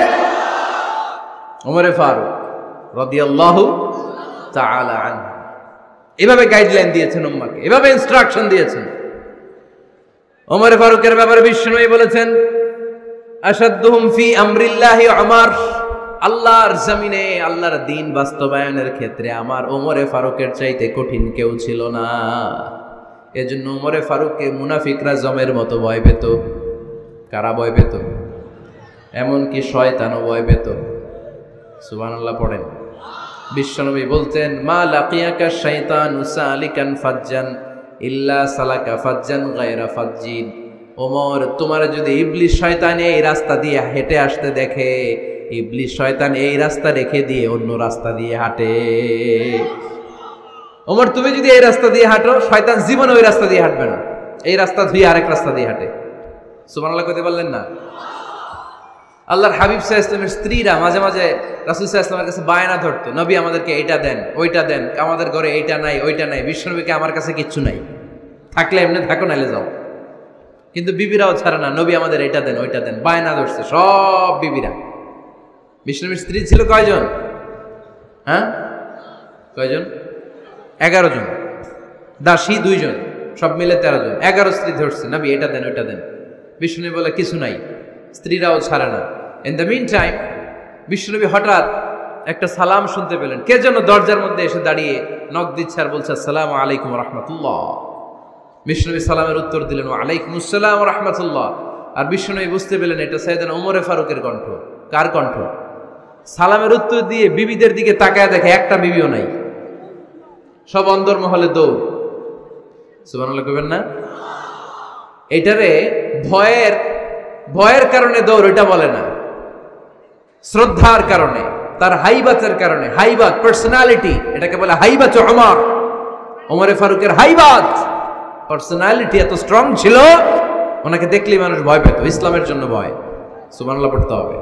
ওমরে ফারুক রাদিয়াল্লাহু তাআলা আনহু। এভাবে গাইডলাইন দিয়েছেন উম্মাহকে, এভাবে ইনস্ট্রাকশন দিয়েছেন। ওমরে ফারুকের ব্যাপারে বিশ্বনবী বলেছেন, আশাদ্দুহুম ফি আমরিল্লাহি উমর, আল্লাহর জমিনে আল্লাহর দ্বীন বাস্তবায়নের ক্ষেত্রে আমার ওমরে ফারুকের চাইতে কঠিন কেউ ছিল না। এজন্য ওমরে ফারুককে মুনাফিকরা জমের মতো ভয় পেত। কারা ভয় পেত? এমনকি শয়তানও ভয় পেত। সুবহানাল্লাহ পড়েন। বিশ্বনবী বলতেন, মা লাকিয়াকা শাইতানু সালিকান ফাজ্জান ইল্লা সালাকা ফাজ্জান গায়রা ফাজ্জিন। ওমর, তোমার যদি ইবলিস শয়তান এই রাস্তা দিয়ে হেঁটে আসতে দেখে, ইবলিস শয়তান এই রাস্তা রেখে দিয়ে অন্য রাস্তা দিয়ে হাঁটে। ওমর, তুমি যদি এই রাস্তা দিয়ে হাঁটো, শয়তান জীবনে ওই রাস্তা দিয়ে হাঁটবে না, এই রাস্তা ধুয়ে আরেক রাস্তা দিয়ে হাঁটে। সুবহানাল্লাহ কইতে পারলেন না? আল্লাহর হাবিব সাল্লাল্লাহু আলাইহি ওয়াসাল্লামের স্ত্রীরা মাঝে মাঝে রাসূল সাল্লাল্লাহু আলাইহি ওয়াসাল্লামের কাছে বায়না ধরতো, নবী আমাদেরকে এইটা দেন, ওইটা দেন, আমাদের ঘরে এইটা নাই, ওইটা নাই। বিশ্বনবীকে, আমার কাছে কিচ্ছু নাই, থাকলে এমনি থাকো, নাইলে যাও। কিন্তু বিবিরাও ছাড়ে না, নবী আমাদের এটা দেন, ওইটা দেন, বায়না ধরছে সব বিবিরা। বিষ্ণুবীর স্ত্রী ছিল কয়জন? হ্যাঁ, কয়জন? 11 জন। দাসী 2 জন, সব মিলে 13 জন। 11 স্ত্রী ধরছে, নবী এটা দেন, ওইটা দেন। বিষ্ণু বলে কিছু নাই, স্ত্রীরাও ছাড়ে না। ইন দ্য মিন টাইম বিষ্ণুনবী হঠাৎ একটা সালাম শুনতে পেলেন। কে যেন দরজার মধ্যে এসে দাঁড়িয়ে নক দিচ্ছে আর বলছে, আসসালামু আলাইকুম রাহমাতুল্লাহ। বিষ্ণুনবী সালামের উত্তর দিলেন, ওয়ালাইকুম আসসালাম ওয়া রাহমাতুল্লাহ। আর বিষ্ণুনবী বুঝতে পেলেন এটা সাইয়েদনা ওমরে ফারুকের কণ্ঠ। কার কণ্ঠ? সালামের উত্তর দিয়ে বিবিদের দিকে তাকায় দেখে একটা বিবিও নাই, সব অন্দরমহলে দৌড়। সুবহানাল্লাহ কইবেন না? এটারে ভয়ের কারণে দৌড় এটা বলে না, শ্রদ্ধার কারণে, তার হাইবাতের কারণে। হাইবাত, পার্সোনালিটি, এটাকে বলে হাইবাত ওমর। ওমরে ফারুকের হাইবাত, পার্সোনালিটি এত স্ট্রং ছিল, ওনাকে দেখলেই মানুষ ভয় পেত। ইসলামের জন্য ভয়। সুবহানাল্লাহ পড়তে হবে।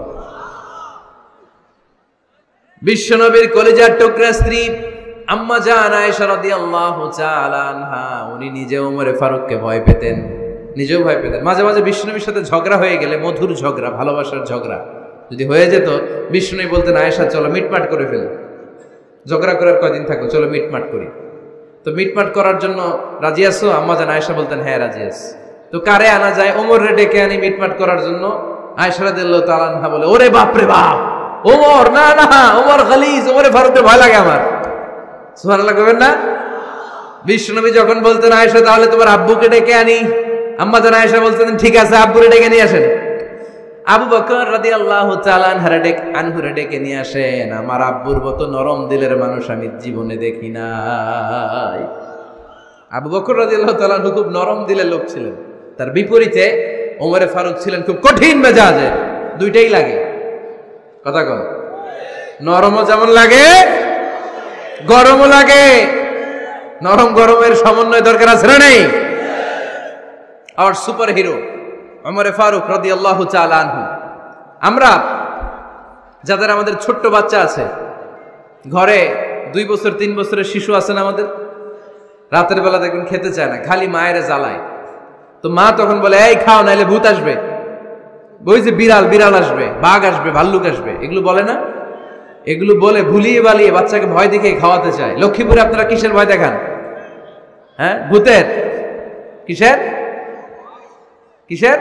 বিশ্বনবীর কলিজার টুকরা স্ত্রী আম্মা জান আয়েশা রাদিয়াল্লাহু তাআলা আনহা, উনি নিজে ওমরে ফারুককে ভয় পেতেন, নিজেও ভয় পেতেন। মাঝে মাঝে বিশ্বনবীর সাথে ঝগড়া হয়ে গেলে, মধুর ঝগড়া, ভালোবাসার ঝগড়া যদি হয়ে যেত, বিশ্বনবী বলতেন, আয়েশা চলো মিটমাট করে ফেলি, ঝগড়া করার কয়দিন থাকো, চলো মিটমাট করি। তো মিটমাট করার জন্য রাজি আছো? আম্মা জান আয়েশা বলতেন, হ্যাঁ রাজি আছি। তো কারে আনা যায়? ওমরে ডেকে আনি মিটমাট করার জন্য। আয়েশা রাদিয়াল্লাহু তাআলা আনহা বলে, ওরে বাপ রে বাপ, ওমর, না না, ওমর গালিজ, ওমরে ফারুকের ভয় লাগে আমার। সুবহানাল্লাহ কইবেন না? বিশ্বনবী যখন বলতেন, আয়েশা তাহলে তোমার আব্বুকে ডেকে আনি, আম্মা জান আয়েশা বলতেন, ঠিক আছে আব্বুরে ডেকে নিয়ে আসেন। আবু বকর রাদিয়াল্লাহু তাআলা আনহুরে ডেকে নিয়ে আসেন। আমার আব্বুর মতো নরম দিলের মানুষ আমি জীবনে দেখি নাই। আবু বকর রাদিয়াল্লাহু তাআলা খুব নরম দিলের লোক ছিলেন, তার বিপরীতে ওমরে ফারুক ছিলেন খুব কঠিন মেজাজে। দুইটাই লাগে, কথা কন, নরমও যেমন লাগে গরমও লাগে। নরম গরমের সমন্বয় দরকার আছে না নেই? আর সুপার হিরো ওমরে ফারুক রাদিয়াল্লাহু তাআলা আনহু। আমরা যাদের আমাদের ছোট্ট বাচ্চা আছে, ঘরে 2 বছর 3 বছরের শিশু আছেন আমাদের, রাতের বেলা দেখবেন খেতে চায় না, খালি মায়ের জ্বালায়। তো মা তখন বলে এই খাও নাইলে ভূত আসবে, ওই যে বিড়াল আসবে, বাঘ আসবে, ভাল্লুক আসবে, এগুলো বলে না? এগুলো বলে ভুলিয়ে বালিয়ে বাচ্চাকে ভয় দেখে খাওয়াতে চায়। লক্ষ্মীপুরে আপনারা কিসের ভয় দেখান? হ্যাঁ, ভূতের। কিসের কিসের?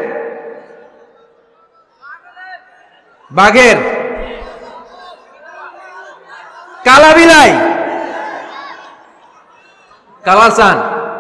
বাঘের, কালা বিলাই, কালাচান।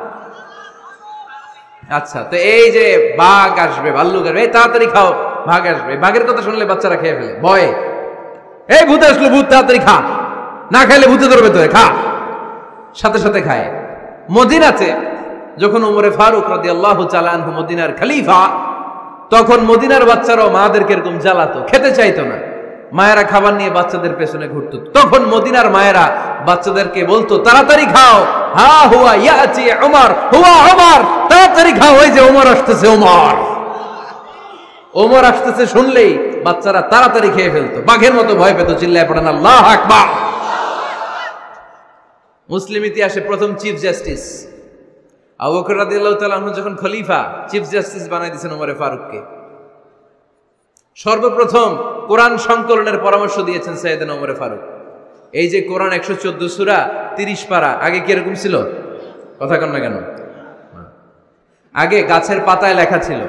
আচ্ছা, তো এই যে বাঘ আসবে, ভাল্লুক আসবে, এই তাড়াতাড়ি খাও, বাঘ আসবে। বাঘের কথা শুনলে বাচ্চারা খেয়ে ফেলে ভয়ে, এই ভূত আসলো, ভূত, তাড়াতাড়ি খা, না খাইলে ভূতে ধরবে তোরে, খা। সাথে সাথে খায়। মদিনাতে যখন ওমরে ফারুক রাদিয়াল্লাহু তাআলা আনহু মদিনার খলিফা, তখন মদিনার বাচ্চারাও মাদেরকে এরকম জ্বালাতো, খেতে চাইতো না। মায়েরা খাবার নিয়ে বাচ্চাদের পেছনে ঘুরতো। তখন মদিনার মায়েরা বাচ্চাদেরকে বলতো তাড়াতাড়ি খাও, হা হুয়া ইয়াতি ওমর, হুয়া ওমর, তাড়াতাড়ি খাও, ওই যে ওমর আসতেছে, ওমর, ওমর আসতেছে শুনলেই বাচ্চারা তাড়াতাড়ি খেয়ে ফেলতো, বাঘের মতো ভয় পেত। চিল্লায় পড়েন আল্লাহু আকবার। মুসলিম ইতিহাসে প্রথম চিফ জাস্টিস আবু বকর রাদিয়াল্লাহু তাআলা আনহু যখন খলিফা, চিফ জাস্টিস বানাই দিয়েছেন ওমরে ফারুককে। সর্বপ্রথম কোরআন সংকলনের পরামর্শ দিয়েছেন সাইয়েদনা ওমরে ফারুক। এই যে কোরআন 114 সূরা 30 পারা, আগে কি এরকম ছিল? কথা কন না কেন? আগে গাছের পাতায় লেখা ছিল,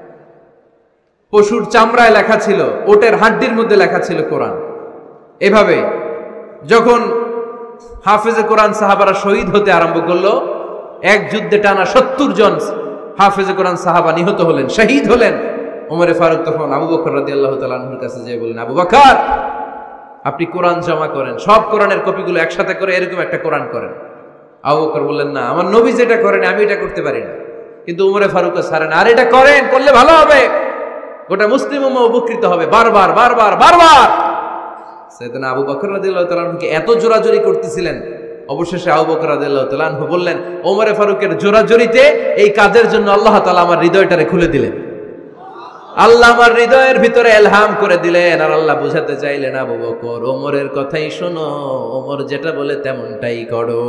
পশুর চামড়ায় লেখা ছিল, ওটের হাড্ডির মধ্যে লেখা ছিল কোরআন। এভাবে যখন হাফেজে কোরআন সাহাবারা শহীদ হতে আরম্ভ করলো, এক যুদ্ধে টানা 70 জন হাফেজে কোরআন সাহাবা নিহত হলেন, শহীদ হলেন। ওমরে ফারুক তখন আবু বকর রাদিয়াল্লাহু তাআলা আনহুর কাছে যেয়ে বললেন, আবু বকর, আপনি কোরআন জমা করেন, সব কোরআনের কপিগুলো একসাথে করে এরকম একটা কোরআন করেন। আবু বকর বললেন, না, আমার নবী যেটা করেন আমি এটা করতে পারি না। কিন্তু ওমরে ফারুকও ছাড়েন, আর এটা করেন, করলে ভালো হবে, গোটা মুসলিম উম্মাহ উপকৃত হবে। বারবার বারবার বারবার সাইয়েদনা আবু বকর রাদিয়াল্লাহু তাআলা আনহুকে এত জোরাজোরি করতেছিলেন, অবশেষে আবু বকর রাদিয়াল্লাহু তাআলা আনহু বললেন, ওমরে ফারুকের জোরাজোরিতে এই কাজের জন্য আল্লাহ তাআলা আমার হৃদয়টারে খুলে দিলেন। আল্লাহ আমার হৃদয়ের ভিতরে ইলহাম করে দিলেন। আর আল্লাহ বুঝাতে চাইলেন, আবু বকর, ওমরের কথাই শোনো, ওমর যেটা বলে তেমনটাই করো।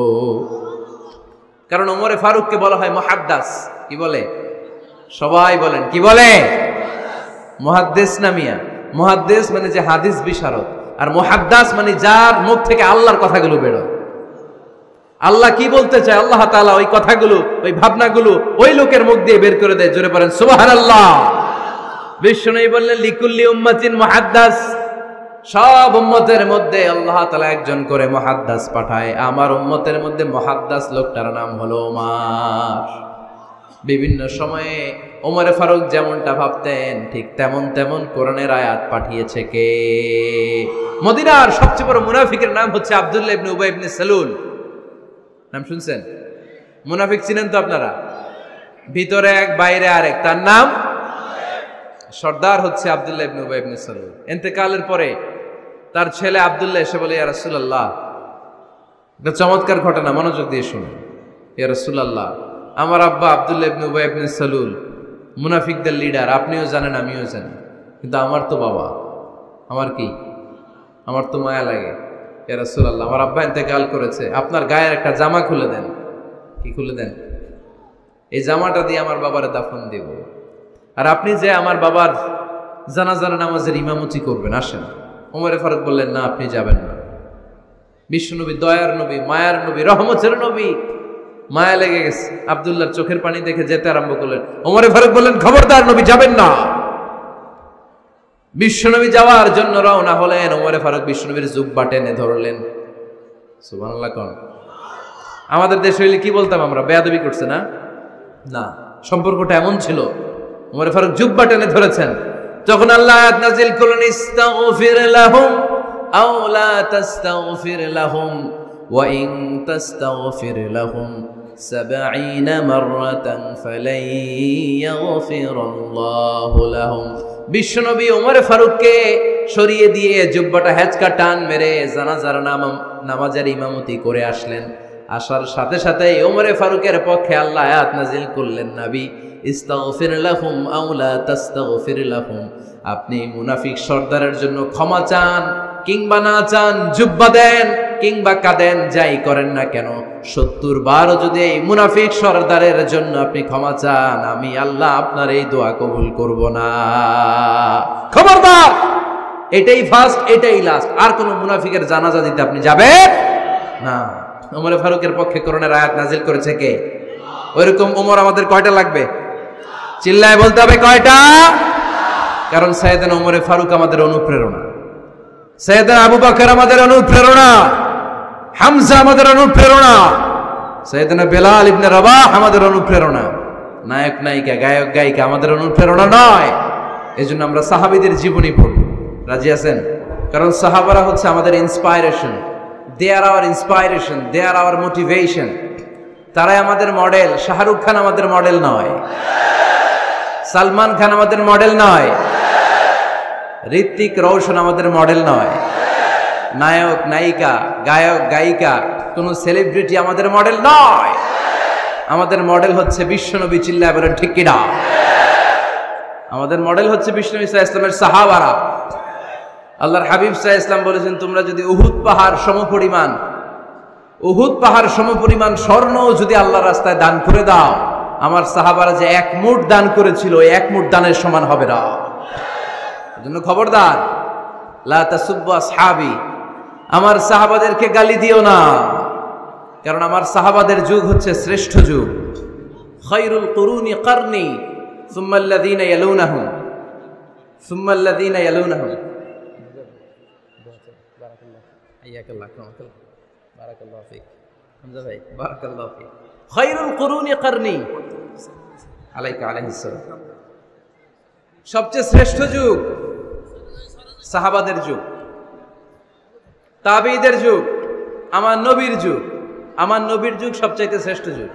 কারণ ওমরে ফারুককে বলা হয় মুহাদ্দিস। কি বলে? সবাই বলেন, কি বলে? মুহাদ্দিস না মিয়া? মুহাদ্দিস মানে যে হাদিস বিশারদ, আর মুহাদ্দিস মানে যার মুখ থেকে আল্লাহর কথাগুলো বেরোয়। আল্লাহ কি বলতে চায়, আল্লাহ তাআলা ওই কথাগুলো, ওই ভাবনাগুলো ওই লোকের মুখ দিয়ে বের করে দেয়। জোরে পড়েন সুবহানাল্লাহ। বিশ্বনবী বললেন, লিকুল্লি উম্মাতিন মুহাদ্দিস, সব উম্মতের মধ্যে আল্লাহ তাআলা একজন করে মুহাদ্দিস পাঠায়। আমার উম্মতের মধ্যে মুহাদ্দিস লোকটার নাম হলো ওমর। বিভিন্ন সময়ে ওমরে ফারুক যেমনটা ভাবতেন ঠিক তেমন তেমন কোরআনের আয়াত পাঠিয়েছে কে? মদিনার সবচেয়ে বড় মুনাফিকের নাম হচ্ছে আব্দুল্লাহ ইবনে উবাই ইবনে সালুল। নাম শুনছেন? মুনাফিক চিনেন তো আপনারা? ভিতরে এক, বাইরে আরেক। তার নাম সর্দার হচ্ছে আব্দুল্লাহ ইবনে উবাই ইবনে সালুল। ইন্তেকালের পরে তার ছেলে আব্দুল্লাহ এসে বলে, ইয়া রাসূলুল্লাহ, একটা চমৎকার ঘটনা, মনোযোগ দিয়ে শুনুন। ইয়া রাসূলুল্লাহ, আমার আব্বা আব্দুল্লাহ ইবনে উবাই ইবনে সালুল মুনাফিকদের লিডার, আপনিও জানেন আমিও জানি, কিন্তু আমার তো বাবা, আমার কি, আমার তো মায়া লাগে। ইয়া রাসূলুল্লাহ, আমার আব্বা ইন্তেকাল করেছে, আপনার গায়ের একটা জামা খুলে দেন। কি খুলে দেন? এই জামাটা দিয়ে আমার বাবারে দাফন দিব, আর আপনি যে আমার বাবার জানাজার নামাজের ইমামতি করবেন, আসেন। ওমরে ফারুক বললেন, না, আপনি যাবেন না। বিশ্বনবী দয়ার নবী, মায়ার নবী, রহমতের নবী, মায়া লেগে গেছে, আব্দুল্লাহর চোখের পানি দেখে যেতে আরম্ভ করলেন। ওমরে ফারুক বললেন, খবরদার, নবী যাবেন না। বিশ্বনবী যাওয়ার জন্য রওনা হলেন। ওমরে ফারুক বিশ্বনবীর জুব্বা টেনে ধরলেন। সুবহানাল্লাহ কোন? আমাদের দেশে হইলে কি বলতাম আমরা? বেয়াদবি করছে না? না, সম্পর্কটা এমন ছিল। ওমরে ফারুক জুব্বা টেনে ধরেছেন। তখন আল্লাহ আয়াত নাযিল করলেন, ইস্তাগফির লাহুম আও লা তাস্তাগফির লাহুম ওয়া ইন তাস্তাগফির লাহুম 70 মাররাতান ফালাই ইয়াগফিরাল্লাহু লাহুম। বিশ্বনবী ওমর ফারুককে সরিয়ে দিয়ে জুব্বাটা হ্যাচকা টান মেরে জানাজার নামাজের ইমামতি করে আসলেন। আসার সাথে সাথে ওমর ফারুকের পক্ষে আল্লাহ আয়াত নাজিল করলেন, নবী ইস্তাগফির লাহুম আও লা তাস্তাগফির লাহুম, আপনি মুনাফিক সর্দারের জন্য ক্ষমা চান কিংবা না চান, জুব্বা দেন কিংবা কাঁদেন, যাই করেন না কেন, 70 বার যদি এই মুনাফিক সর্দারের জন্য আপনি ক্ষমা চান, আমি আল্লাহ আপনার এই দোয়া কবুল করব না। খবরদার, এটাই ফার্স্ট, এটাই লাস্ট, আর কোন মুনাফিকের জানাজা দিতে আপনি যাবেন না। ওমর ফারুকের পক্ষে করোনার আয়াত নাজিল করেছে কে? ওইরকম ওমর আমাদের কয়টা লাগবে? চিল্লায় বলতে হবে কয়টা? কারণ সাইয়েদনা ওমর ফারুক আমাদের অনুপ্রেরণা, সাইয়েদনা আবু বকর আমাদের অনুপ্রেরণা, হামজা আমাদের অনুপ্রেরণা, সাইয়েদনা বেলাল ইবনে রাবাহ আমাদের অনুপ্রেরণা। নায়ক নায়িকা, গায়ক গায়িকা আমাদের অনুপ্রেরণা নয়। এজন্য আমরা সাহাবীদের জীবনী পড়ি। রাজি আছেন? কারণ সাহাবারা হচ্ছে আমাদের inspiration, they are our inspiration, they are our motivation. তারাই আমাদের মডেল। শাহরুখ খান আমাদের মডেল নয়, সালমান খান আমাদের মডেল নয়, ঋত্বিক রোশন আমাদের মডেল নয়, নায়ক নায়িকা, গায়ক গায়িকা, কোন সেলিব্রিটি আমাদের মডেল নয়। আমাদের মডেল হচ্ছে বিশ্বনবী। চিল্লায় বলেন ঠিক কিনা? আমাদের মডেল হচ্ছে বিশ্বনবী সাল্লাল্লাহু আলাইহি ওয়াসাল্লামের সাহাবারা। আল্লাহর হাবিব সাল্লাল্লাহু আলাইহি ওয়াসাল্লাম বলেছেন, তোমরা যদি উহুদ পাহাড় সমপরিমাণ স্বর্ণ যদি আল্লাহর রাস্তায় দান করে দাও, আমার সাহাবারা যে 1 মুঠ দান করেছিল, ওই 1 মুঠ দানের সমান হবে না। এজন্য খবরদার, লা তাসুব্বু আসহাবি, আমার সাহাবাদেরকে গালি দিও না, কারণ আমার সাহাবাদের যুগ হচ্ছে শ্রেষ্ঠ যুগ। খায়রুল কুরুনি কারনি সুম্মা আল্লাযীনা ইয়ালুনাহুম সুম্মা আল্লাযীনা ইয়ালুনাহুম। হাইয়াকাল্লাহ, বারাকাল্লাহু ফিক হামজা ভাই, বারাকাল্লাহু ফিক। খায়রুল কুরুনি কারনি আলাইকা আলাইহিস সালাম। সবচেয়ে শ্রেষ্ঠ যুগ সাহাবাদের যুগ, তাবেঈদের যুগ, আমার নবীর যুগ। আমার নবীর যুগ সবচাইতে শ্রেষ্ঠ যুগ,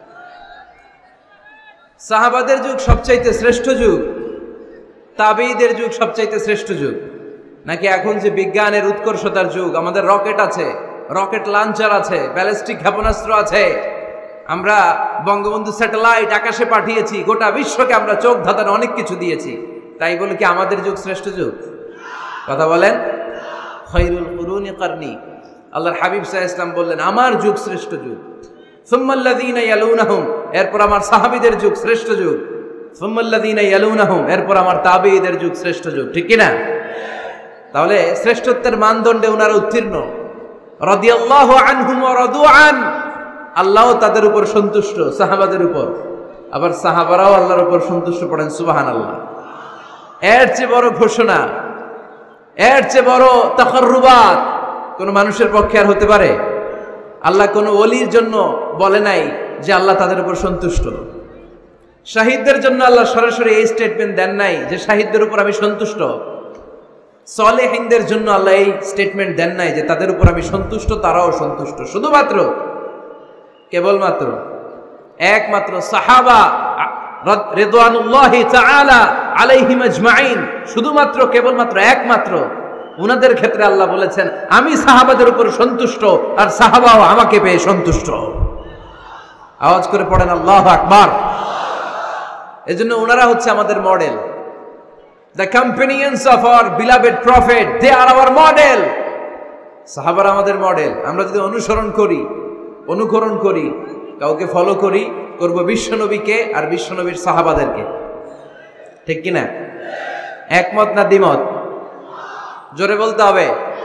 সাহাবাদের যুগ সবচাইতে শ্রেষ্ঠ যুগ, তাবেঈদের যুগ সবচাইতে শ্রেষ্ঠ যুগ। নাকি এখন যে বিজ্ঞানের উৎকর্ষতার যুগ, আমাদের রকেট আছে, রকেট লঞ্চার আছে, ব্যালিস্টিক ক্ষেপণাস্ত্র আছে, আমরা বঙ্গবন্ধু স্যাটেলাইট আকাশে পাঠিয়েছি, গোটা বিশ্বকে আমরা চোখ ধাঁধানো অনেক কিছু দিয়েছি, তাই বলে কি আমাদের যুগ শ্রেষ্ঠ যুগ? কথা বলেন। খায়রুল কুরুনি কারনি, আল্লাহর হাবিব সাল্লাল্লাহু আলাইহি ওয়াসাল্লাম বললেন আমার যুগ শ্রেষ্ঠ যুগ। সুম্মা আল্লাযীনা ইয়ালুনাহুম, এরপর আমার সাহাবীদের যুগ শ্রেষ্ঠ যুগ। সুম্মা আল্লাযীনা ইয়ালুনাহুম, এরপর আমার তাবেঈদের যুগ শ্রেষ্ঠ যুগ। ঠিক কি না? তাহলে শ্রেষ্ঠত্বের মানদণ্ডে ওনারা উত্তীর্ণ। রাদিয়াল্লাহু আনহুম ওয়া রাদু আন, আল্লাহ তাদের উপর সন্তুষ্ট, সাহাবাদের উপর। আবার সাহাবারাও আল্লাহর উপর সন্তুষ্ট, পড়েন সুবহানাল্লাহ। এর চেয়ে বড় ঘোষণা, এর চেয়ে বড় তাকাররুবাত কোন মানুষের পক্ষে আর হতে পারে? আল্লাহ কোন ওলির জন্য বলে নাই যে আল্লাহ তাদের উপর সন্তুষ্ট। শাহিদদের জন্য আল্লাহ সরাসরি এই স্টেটমেন্ট দেন নাই যে শাহিদদের উপর আমি সন্তুষ্ট। সালেহিনদের জন্য আল্লাহ এই স্টেটমেন্ট দেন নাই যে তাদের উপর আমি সন্তুষ্ট, তারাও সন্তুষ্ট। শুধুমাত্র, কেবলমাত্র, একমাত্র সাহাবা রিদওয়ানুল্লাহি তাআলা আলাইহিম আজমাইন, শুধুমাত্র, কেবলমাত্র, একমাত্র উনাদের ক্ষেত্রে আল্লাহ বলেছেন আমি সাহাবাদের উপর সন্তুষ্ট, আর সাহাবাও আমাকে পেয়ে সন্তুষ্ট। আওয়াজ করে পড়েন আল্লাহু আকবার। এজন্য ওনারা হচ্ছে আমাদের model. The companions of our beloved prophet, they are our model. সাহাবারা আমাদের মডেল। আমরা যদি অনুকরণ করি, কাউকে ফলো করি, করব বিশ্বনবীকে আর বিশ্বনবীর সাহাবাদেরকে। ঠিক কি না? একমত না দ্বিমত? জোরে বলতে হবে।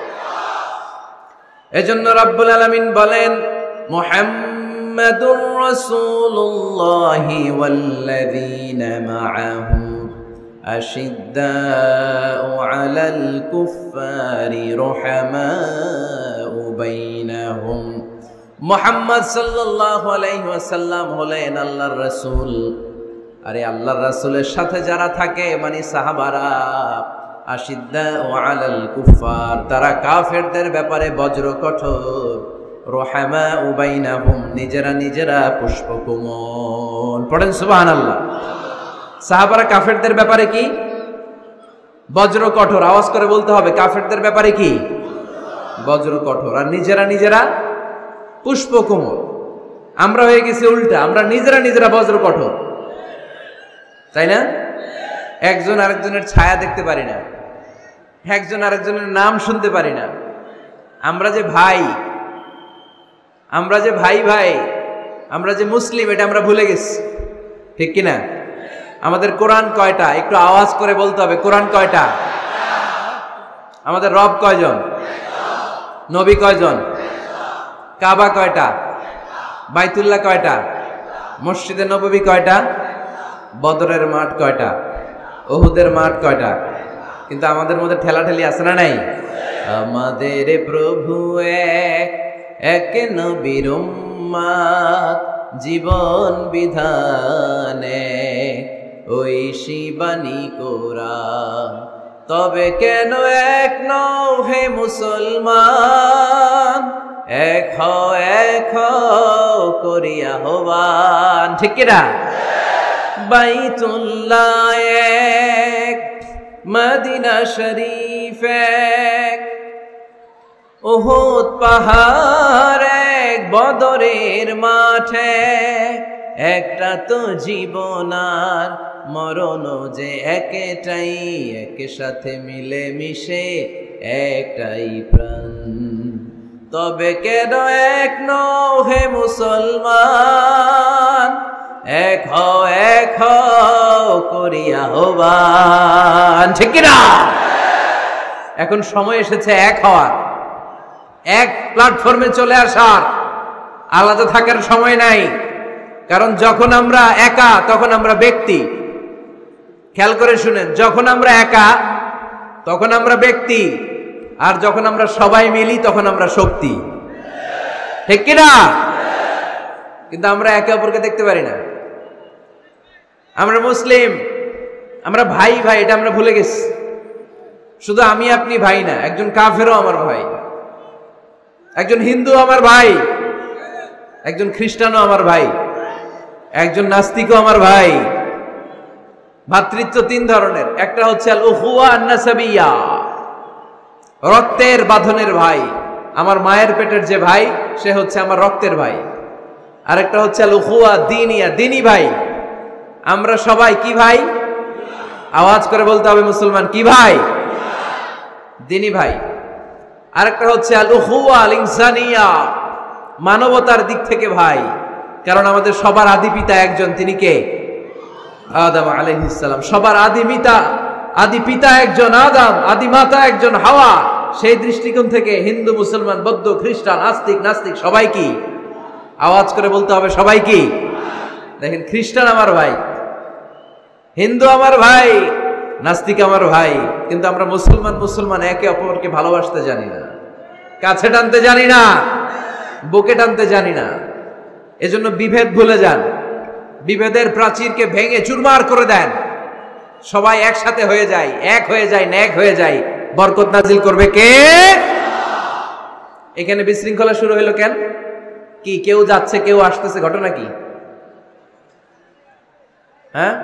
এজন্য রাব্বুল আলামিন বলেন, মুহাম্মাদুর রাসূলুল্লাহি ওয়াল্লাযীনা মাআহু আশিদ্দাউ আলাল কুফফারি রুহামাউ বাইনাহুম। মুহাম্মদ সাল্লাল্লাহু আলাইহি ওয়াসাল্লাম হলেন আল্লাহর রাসূল। আরে আল্লাহর রাসূলের সাথে যারা থাকে মানে সাহাবারা, আশিদ্দাউ আলাল কুফফার, তারা কাফেরদের ব্যাপারে বজ্র কঠোর, রুহামাউ বাইনাহুম, নিজেরা নিজেরা পুষ্পকোমল। পড়েন সুবহানাল্লাহ। সাহাবারা কাফেরদের ব্যাপারে কি? বজ্র কঠোর। আওয়াজ করে বলতে হবে, কাফেরদের ব্যাপারে কি? বজ্র কঠোর। আর নিজেরা নিজেরা পুষ্পকোমল। আমরা হয়ে গেছি উল্টা, আমরা নিজেরা নিজেরা বজ্র কঠোর, তাই না? একজন আরেকজনের ছায়া দেখতে পারি না, একজন আরেকজনের নাম শুনতে পারি না। আমরা যে ভাই, আমরা যে ভাই ভাই, আমরা যে মুসলিম, এটা আমরা ভুলে গেছি, ঠিক কিনা? আমাদের কোরআন কয়টা? একটু আওয়াজ করে বলতে হবে, কোরআন কয়টা? আমাদের রব কয়জন? নবী কয়জন? কাবা কয়টা? বাইতুল্লাহ কয়টা? মসজিদে নববী কয়টা? বদরের মাঠ কয়টা? উহুদের মাঠ কয়টা? কিন্তু আমাদের মধ্যে ঠেলাঠেলি আছে না নাই? আমাদের প্রভু এক, এক নবীর উম্মত, জীবন বিধানে ওই শিবানী কোরআন। তবে কেন এক নও হে মুসলমান, এক হও করিয়া আহ্বান, ঠিক কিনা? বাইতুল্লাহ এক, মদিনা শরীফ এক, উহুদ পাহাড় এক, বদরের মাঠে একটা তো জীবন আর মরণ যে একটাই, একের সাথে মিলে মিশে একটাই প্রাণ। তবে কেন এক নও হে মুসলমান, এক হও করিয়া আহ্বান, ঠিক কিনা? এখন সময় এসেছে এক হওয়ার, এক প্ল্যাটফর্মে চলে আসার। আলাদা থাকার সময় নাই, কারণ যখন আমরা একা তখন আমরা ব্যক্তি। খেয়াল করে শুনেন, যখন আমরা একা তখন আমরা ব্যক্তি, আর যখন আমরা সবাই মিলি তখন আমরা শক্তি, ঠিক কিনা? কিন্তু আমরা একে অপরকে দেখতে পারি না। আমরা মুসলিম, আমরা ভাই ভাই, এটা আমরা ভুলে গেছি। শুধু আমি আপনি ভাই না, একজন কাফেরও আমার ভাই, একজন হিন্দু আমার ভাই, একজন খ্রিস্টানও আমার ভাই, একজন নাস্তিকও আমার ভাই। ভ্রাতৃত্ব তিন ধরনের, একটা হচ্ছে আল উখুয়া আন-নাসাবিয়া, রক্তের বাঁধনের ভাই। আমার মায়ের পেটের যে ভাই, সে হচ্ছে আমার রক্তের ভাই। আরেকটা হচ্ছে আল উখুয়া দ্বীনিয়া, দ্বীনি ভাই। আমরা সবাই কি ভাই? আওয়াজ করে বলতে হবে মুসলমান, কি ভাই? দ্বীনি ভাই। আরেকটা হচ্ছে আল উখুয়া আল ইনসানিয়া, মানবতার দিক থেকে ভাই। কারণ আমাদের সবার আদি পিতা একজন, তিনি কে? আদম আলাইহিস সালাম। সবার আদি পিতা একজন আদম, আদি মাতা একজন হাওয়া। সেই দৃষ্টিকোণ থেকে হিন্দু, মুসলমান, বৌদ্ধ, খ্রিস্টান, আস্তিক, নাস্তিক সবাই কি? আওয়াজ করে বলতে হবে, সবাই কি? দেখেন, খ্রিস্টান আমার ভাই, হিন্দু আমার ভাই, নাস্তিক আমার ভাই, কিন্তু আমরা মুসলমান একে অপরকে ভালোবাসতে জানি না, কাছে টানতে জানি না, বুকে টানতে জানি না। এজন্য বিভেদ ভুলে যান, বিভেদের প্রাচীরকে ভেঙে চুরমার করে দেন, সবাই একসাথে হয়ে যায়, এক হয়ে যায়, ন্যাক হয়ে যায়। বরকত নাজিল করবে কে? এখানে বিশৃঙ্খলা শুরু হলো কেন? কি কেউ যাচ্ছে কেউ আসতেছে, ঘটনা কি? হ্যাঁ,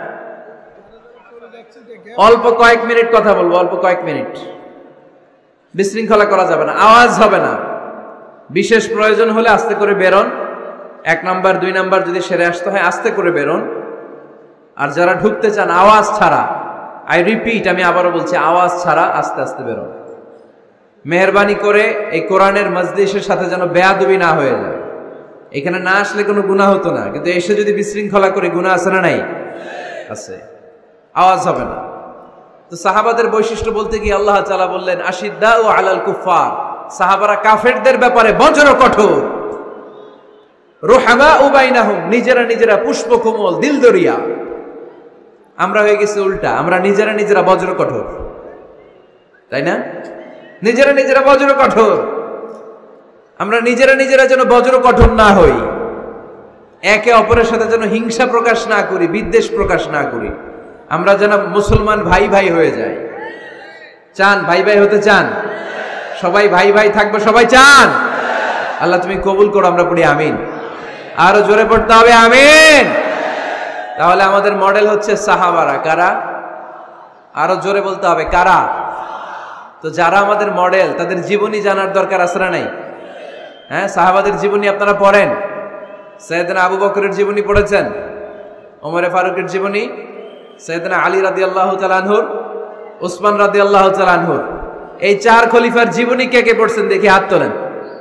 অল্প কয়েক মিনিট কথা বলবো, অল্প কয়েক মিনিট। বিশৃঙ্খলা করা যাবে না, আওয়াজ হবে না। বিশেষ প্রয়োজন হলে আস্তে করে বেরোন। 1 নাম্বার 2 নাম্বার যদি সেরে আসতে হয় আস্তে করে বেরোন। আর যারা ঢুকতে চান আওয়াজ ছাড়া, আই রিপিট, আমি আবারও বলছি, আওয়াজ ছাড়া আস্তে আস্তে বেরোন। মেহরবানি করে এই কোরআনের মজলিসের সাথে যেন বেয়াদবি না হয়ে যায়। এখানে না আসলে কোনো গুনাহ হতো না, কিন্তু এসে যদি বিশৃঙ্খলা করে গুনাহ আছে না নাই? আছে। আওয়াজ হবে না। তো সাহাবাদের বৈশিষ্ট্য বলতে গিয়ে আল্লাহ তাআলা বললেন, আশিদ্দাউ আলাল কুফার, সাহাবারা কাফেরদের ব্যাপারে বজ্র কঠোর। রুহামাউ বাইনাহুম, নিজেরা নিজেরা পুষ্পকোমল, দিলদরিয়া। আমরা হয়ে গেছি উল্টা, আমরা নিজেরা নিজেরা বজ্র কঠোর, তাই না? নিজেরা নিজেরা বজ্র কঠোর। আমরা নিজেরা নিজেরা যেন বজ্র কঠোর না হই, একে অপরের সাথে যেন হিংসা প্রকাশ না করি, বিদ্বেষ প্রকাশ না করি। আমরা যেন মুসলমান ভাই ভাই হয়ে যাই। চান ভাই ভাই হতে চান? সবাই ভাই ভাই থাকবে, সবাই চান? আল্লাহ তুমি কবুল করো, আমরা পড়ি আমিন। আরো জোরে পড়তে হবে আমিন। তাহলে আমাদের মডেল হচ্ছে সাহাবারা। কারা? আরো জোরে বলতে হবে কারা? তো যারা আমাদের মডেল তাদের জীবনী জানার দরকার আছে না নাই? হ্যাঁ, সাহাবাদের জীবনী আপনারা পড়েন। সাইয়েদনা আবু বকরের জীবনী পড়েছেন, ওমরে ফারুকের জীবনী, সাইয়েদনা আলী রাদিয়াল্লাহু তাআলা আনহুর, উসমান রাদিয়াল্লাহু তাআলা আনহুর, এই চার খলিফার জীবনী কে কে পড়ছেন দেখি হাত তোলেন।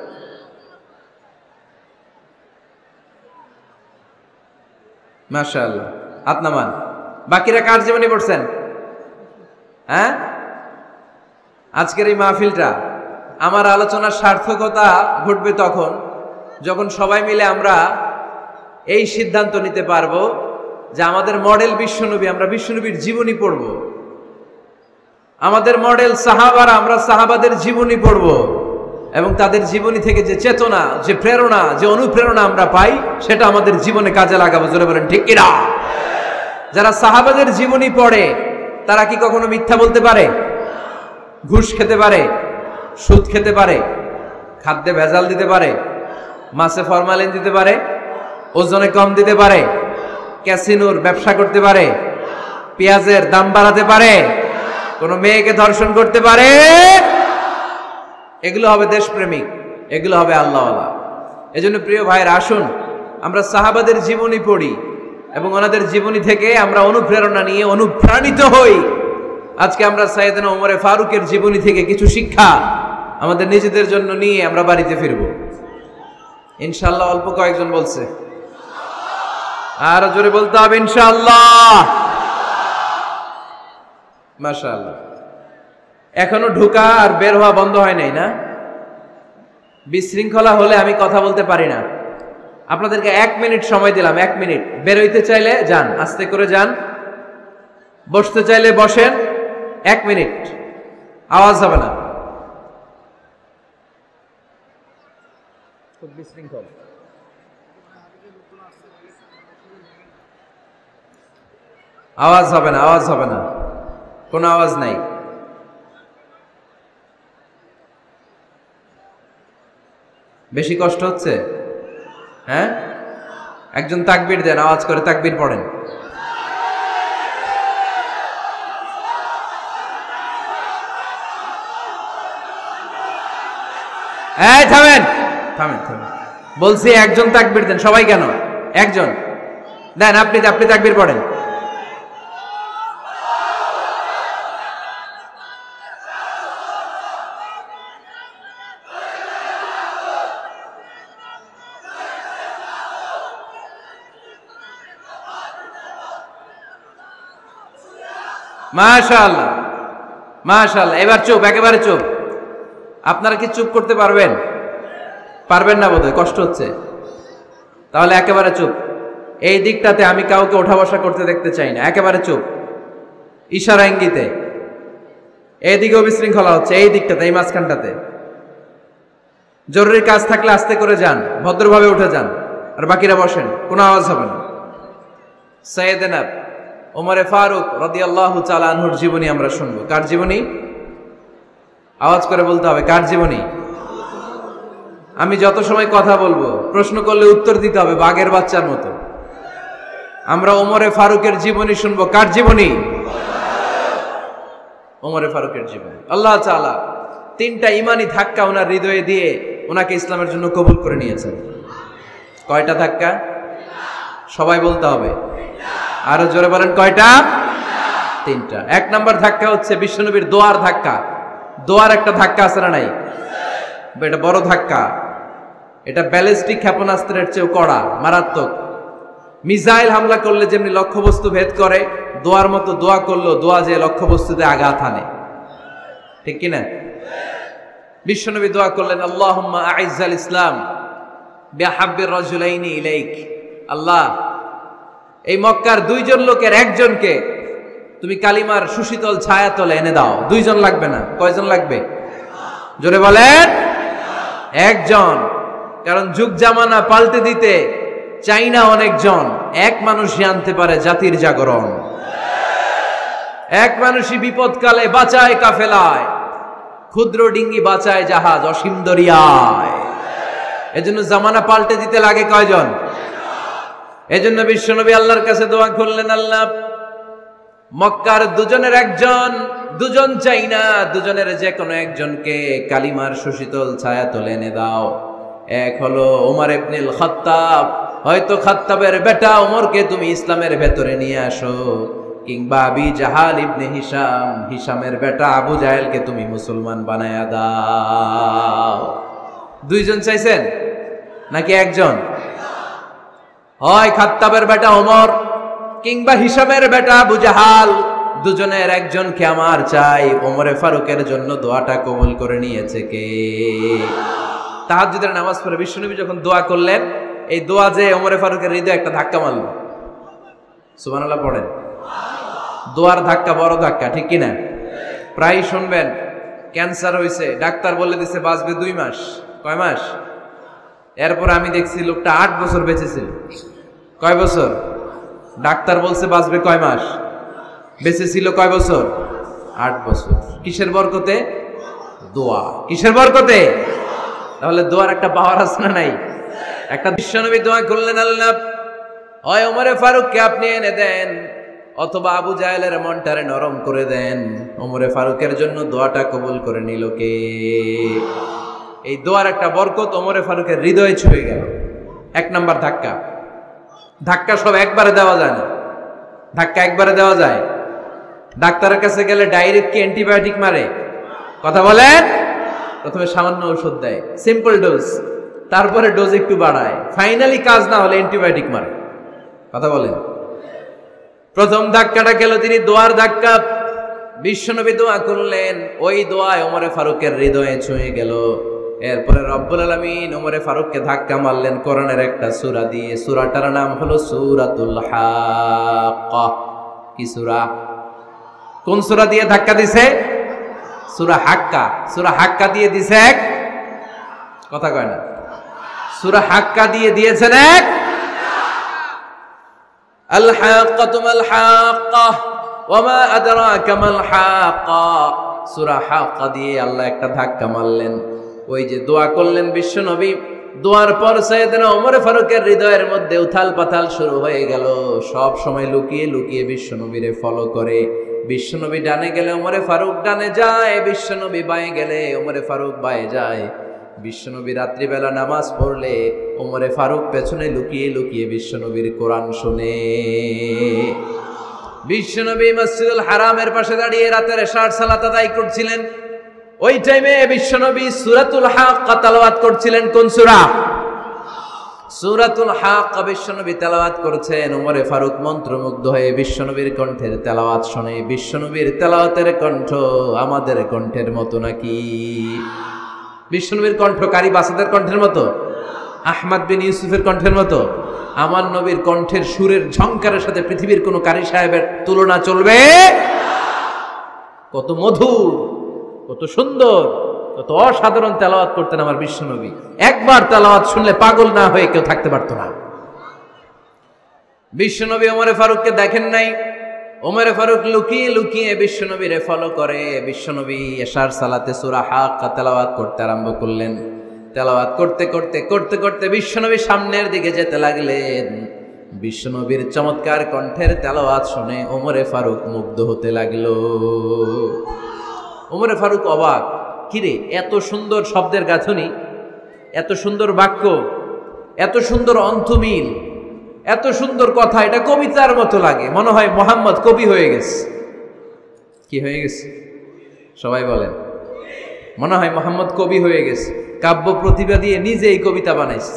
মাশাআল্লাহ, হাত নামান। বাকিরা কার জীবনী পড়ছেন? হ্যাঁ, আজকের এই মাহফিলটা আমার আলোচনার সার্থকতা ঘটবে তখন যখন সবাই মিলে আমরা এই সিদ্ধান্ত নিতে পারবো যে আমাদের মডেল বিশ্বনবী, আমরা বিশ্বনবীর জীবনী পড়ব। আমাদের মডেল সাহাবারা, আমরা সাহাবাদের জীবনী পড়ব এবং তাদের জীবনী থেকে যে চেতনা, যে প্রেরণা, যে অনুপ্রেরণা আমরা পাই সেটা আমাদের জীবনে কাজে লাগাবো। জোরে বলেন ঠিক কিনা? যারা সাহাবাদের জীবনী পড়ে তারা কি কখনো মিথ্যা বলতে পারে? ঘুষ খেতে পারে? সুদ খেতে পারে? খাদ্যে ভেজাল দিতে পারে? মাছে ফরমালিন দিতে পারে? ওজনে কম দিতে পারে? ক্যাসিনোর ব্যবসা করতে পারে? পেঁয়াজের দাম বাড়াতে পারে? কোন মেয়েকে ধর্ষণ করতে পারে? এগুলো হবে দেশপ্রেমিক, এগুলো হবে আল্লাহওয়ালা। এজন্য প্রিয় ভাইয়ের, আসুন আমরা সাহাবাদের জীবনী পড়ি এবং ওনাদের জীবনী থেকে আমরা অনুপ্রেরণা নিয়ে অনুপ্রাণিত হই। আজকে আমরা সাইয়েদনা ওমরে ফারুকের জীবনী থেকে কিছু শিক্ষা আমাদের নিজেদের জন্য নিয়ে আমরা বাড়িতে ফিরব ইনশাআল্লাহ। অল্প কয়েকজন বলছে, আর জোরে বলতে হবে ইনশাআল্লাহ। মাশাআল্লাহ। এখনো ঢোকা আর বের হওয়া বন্ধ হয় নাই না? বিশৃঙ্খলা হলে আমি কথা বলতে পারি না। আপনাদেরকে 1 মিনিট সময় দিলাম, 1 মিনিট। বের হইতে চাইলে যান, আস্তে করে যান। বসতে চাইলে বসেন, 1 মিনিট, আওয়াজ হবে না। খুব বিশৃঙ্খল। আওয়াজ হবে না, আওয়াজ হবে না, কোনো আওয়াজ নাই। বেশি কষ্ট হচ্ছে? হ্যাঁ, একজন তাকবীর দেন, আওয়াজ করে তাকবীর পড়েন। এই থামেন, থামেন, থামেন বলছি। একজন তাকবীর দেন। সবাই কেন? একজন দেন। আপনি তাকবীর পড়েন। মাশাআল্লাহ, মাশাআল্লাহ। এবার চুপ, একেবারে চুপ। আপনারা কি চুপ করতে পারবেন? পারবেন না বোধহয়, কষ্ট হচ্ছে। তাহলে একেবারে চুপ। এই দিকটাতে আমি কাউকে ওঠা বসা করতে দেখতে চাই না। একেবারে চুপ, ইশারা ইঙ্গিতে। এইদিকেও বিশৃঙ্খলা হচ্ছে, এই দিকটাতে, এই মাঝখানটাতে। জরুরি কাজ থাকলে আস্তে করে যান, ভদ্রভাবে উঠে যান, আর বাকিরা বসেন, কোনো আওয়াজ হবে না। সাইয়েদনা ওমরে ফারুক রাদিয়াল্লাহু তাআলা আনহুর জীবনী আমরা শুনবো। কার জীবনী? আওয়াজ করে বলতে হবে, কার জীবনী? আমি যত সময় কথা বলবো প্রশ্ন করলে উত্তর দিতে হবে বাঘের বাচ্চার মতো। আমরা ওমরে ফারুকের জীবনী শুনবো। কার জীবনী? ওমরে ফারুকের জীবনী। আল্লাহ তাআলা 3টা ইমানি ধাক্কা ওনার হৃদয়ে দিয়ে ওনাকে ইসলামের জন্য কবুল করে নিয়েছেন। কয়টা ধাক্কা? সবাই বলতে হবে, আরো জোরে বলেন, কয়টা? 3টা। 1 নাম্বার ধাক্কা হচ্ছে বিশ্বনবীর দোয়ার ধাক্কা। দোয়ার একটা ধাক্কা আছে না নাই? এটা বড় ধাক্কা। এটা ব্যালিস্টিক ক্ষেপণাস্ত্রের চেয়েও কড়া, মারাত্মক। মিসাইল হামলা করলে যেমনি লক্ষ্যবস্তু ভেদ করে, দোয়ার মতো দোয়া করলো দোয়া যে লক্ষ্যবস্তুতে আঘাত হানে, ঠিক কিনা? বিশ্বনবী দোয়া করলেন, আল্লাহুম্মা আইজ্জাল ইসলাম বিহাব্বির রাজুলাইনি ইলাইক। আল্লাহ, এই মক্কার 2 জন লোকের একজনকে তুমি কালিমার সুশীতল ছায়াতলে এনে দাও। 2 জন লাগবে না। কয়জন লাগবে? জোরে বলেন, 1 জন। কারণ যুগ জামানা পাল্টে দিতে চাই না অনেকজন। 1 মানুষই আনতে পারে জাতির জাগরণ। 1 মানুষই বিপদকালে বাঁচায় কাফেলায়, ক্ষুদ্র ডিঙ্গি বাঁচায় জাহাজ অসীম দরিয়ায়। এজন্য জামানা পাল্টে দিতে লাগে কয়জন? এজন্য বিশ্বনবী আল্লাহর কাছে দোয়া করলেন, আল্লাহ মক্কার দুজনের একজন, দুজন চাই না, দুজনের যে কোনো একজনকে কালিমার সুশীতল ছায়া তোলে এনে দাও। এক হলো ওমর ইবনুল খাত্তাব, হয়তো খাত্তাবের বেটা ওমরকে তুমি ইসলামের ভেতরে নিয়ে আসো, কিংবা আবি জাহাল ইবনে হিশাম, হিশামের বেটা আবু জাহেলকে তুমি মুসলমান বানায়া দাও। দুইজন চাইছেন নাকি একজন? হয় খাত্তাবের বেটা ওমর কিংবা হিশামের বেটা আবু জাহাল, দুজনের একজনকে আমার চাই। ওমরে ফারুকের জন্য দোয়াটা কবুল করে নিয়েছে কে? তাহাজ্জুদের নামাজ পড়ে বিশ্বনবী যখন দোয়া করলেন, এই দোয়া যে ওমরে ফারুকের হৃদয়ে একটা ধাক্কা মারল। সুবহানাল্লাহ পড়েন। দোয়ার ধাক্কা বড় ধাক্কা, ঠিক কিনা? প্রায় শুনবেন ক্যান্সার হয়েছে, ডাক্তার বলে দিছে বাঁচবে 2 মাস। কয় মাস? এরপর আমি দেখছি লোকটা 8 বছর বেঁচেছিল। কয় বছর? ডাক্তার বলছে বাঁচবে কয় মাস, বেঁচেছিল কয় বছর? 8 বছর। কিসের বরকতে? দোয়া। কিসের বরকতে? তাহলে দোয়ার একটা পাওয়ার আছে না নাই? একটা বিশ্বনবী দোয়া করলেন, আল্লাহ হয় ওমরে ফারুককে আপনি এনে দেন, অথবা আবু জাহেলের মনটারে নরম করে দেন। ওমরে ফারুকের জন্য দোয়াটা কবুল করে নিল কে? এই দোয়ার একটা বরকত ওমরে ফারুকের হৃদয়ে ছুঁয়ে গেল। 1 নাম্বার ধাক্কা। ধাক্কা সব একবারে দেওয়া যায় না। ধাক্কা একবারে দেওয়া যায়? ডাক্তারের কাছে গেলে ডাইরেক্ট কি অ্যান্টিবায়োটিক মারে? কথা বলেন। প্রথমে সামান্য ওষুধ দেয়, সিম্পল ডোজ, তারপরে ডোজ একটু বাড়ায়, ফাইনালি কাজ না হলে অ্যান্টিবায়োটিক মারে। কথা বলেন। প্রথম ধাক্কাটা গেল তিনি দোয়ার ধাক্কা। বিশ্বনবী দোয়া করলেন, ওই দোয়ায় ওমরে ফারুকের হৃদয়ে ছুঁয়ে গেল। এরপরে রব্বুল আলামিন ওমরে ফারুককে ধাক্কা মারলেন কোরআনের একটা সূরা দিয়ে। সূরাটার নাম হলো সূরাতুল হাক্কা। কি সূরা? কোন সূরা দিয়ে ধাক্কা দিছে? সূরা হাক্কা। সূরা হাক্কা দিয়ে দিছে এক, কথা কয় না। সূরা হাক্কা দিয়ে দিয়েছেন এক। আল হাক্কাতু মাল হাক্কা ওয়া মা আদরাকা মাল হাক্কা। সূরা হাক্কা দিয়ে আল্লাহ একটা ধাক্কা মারলেন। ওই যে দোয়া করলেন বিশ্বনবী, দোয়ার পর সাইয়েদনা ওমর ফারুকের হৃদয়ের মধ্যে উথাল পাথাল শুরু হয়ে গেল। সব সময় লুকিয়ে লুকিয়ে বিশ্বনবীরে ফলো করে। বিশ্বনবী ডানে গেলে ওমরে ফারুক ডানে যায়, বিশ্বনবী বাঁয়ে গেলে ওমরে ফারুক বাঁয়ে যায়। বিশ্বনবী রাত্রিবেলা নামাজ পড়লে ওমরে ফারুক পেছনে লুকিয়ে লুকিয়ে বিশ্বনবীর কোরআন শুনে। বিশ্বনবী মসজিদুল হারামের পাশে দাঁড়িয়ে রাতের এশার সালাত আদায় করছিলেন। ওই টাইমে বিশ্বনবী সূরাতুল হাক্কা তেলাওয়াত করছিলেন। কোন সূরা? সূরাতুল হাক্কা বিশ্বনবী তেলাওয়াত করছেন। ওমরে ফারুক মন্ত্রমুগ্ধ হয়ে বিশ্বনবীর কণ্ঠের তেলাওয়াত শুনে। বিশ্বনবীর তেলাওয়াতের কণ্ঠ আমাদের কণ্ঠের মতো নাকি? বিশ্বনবীর কণ্ঠ কারি বাসাদের কণ্ঠের মতো? আহমদ বিন ইউসুফের কণ্ঠের মতো? আমার নবীর কণ্ঠের সুরের ঝংকারের সাথে পৃথিবীর কোন কারি সাহেবের তুলনা চলবে? কত মধুর, কত সুন্দর, কত অসাধারণ তেলাওয়াত করতেন আমার বিশ্বনবী। একবার তেলাওয়াত শুনলে পাগল না হয়ে কেউ থাকতে পারতো না। বিশ্বনবী ওমরে ফারুককে দেখেন নাই। ওমরে ফারুক লুকিয়ে লুকিয়ে বিশ্বনবীরে ফলো করে। বিশ্বনবী এশার সালাতে সূরা হাক্কা তেলাওয়াত করতে আরম্ভ করলেন। তেলাওয়াত করতে করতে করতে করতে বিশ্বনবী সামনের দিকে যেতে লাগলেন। বিশ্বনবীর চমৎকার কণ্ঠের তেলাওয়াত শুনে ওমরে ফারুক মুগ্ধ হতে লাগলো। ওমরে ফারুক অবাক, কিরে এত সুন্দর শব্দের গাঁথনি, এত সুন্দর বাক্য, এত সুন্দর অন্তমিল, এত সুন্দর কথা, এটা কবিতার মতো লাগে। মনে হয় মোহাম্মদ কবি হয়ে গেছে। কি হয়ে গেছে? সবাই বলেন। মনে হয় মোহাম্মদ কবি হয়ে গেছে, কাব্য প্রতিভা দিয়ে নিজেই কবিতা বানাইছে।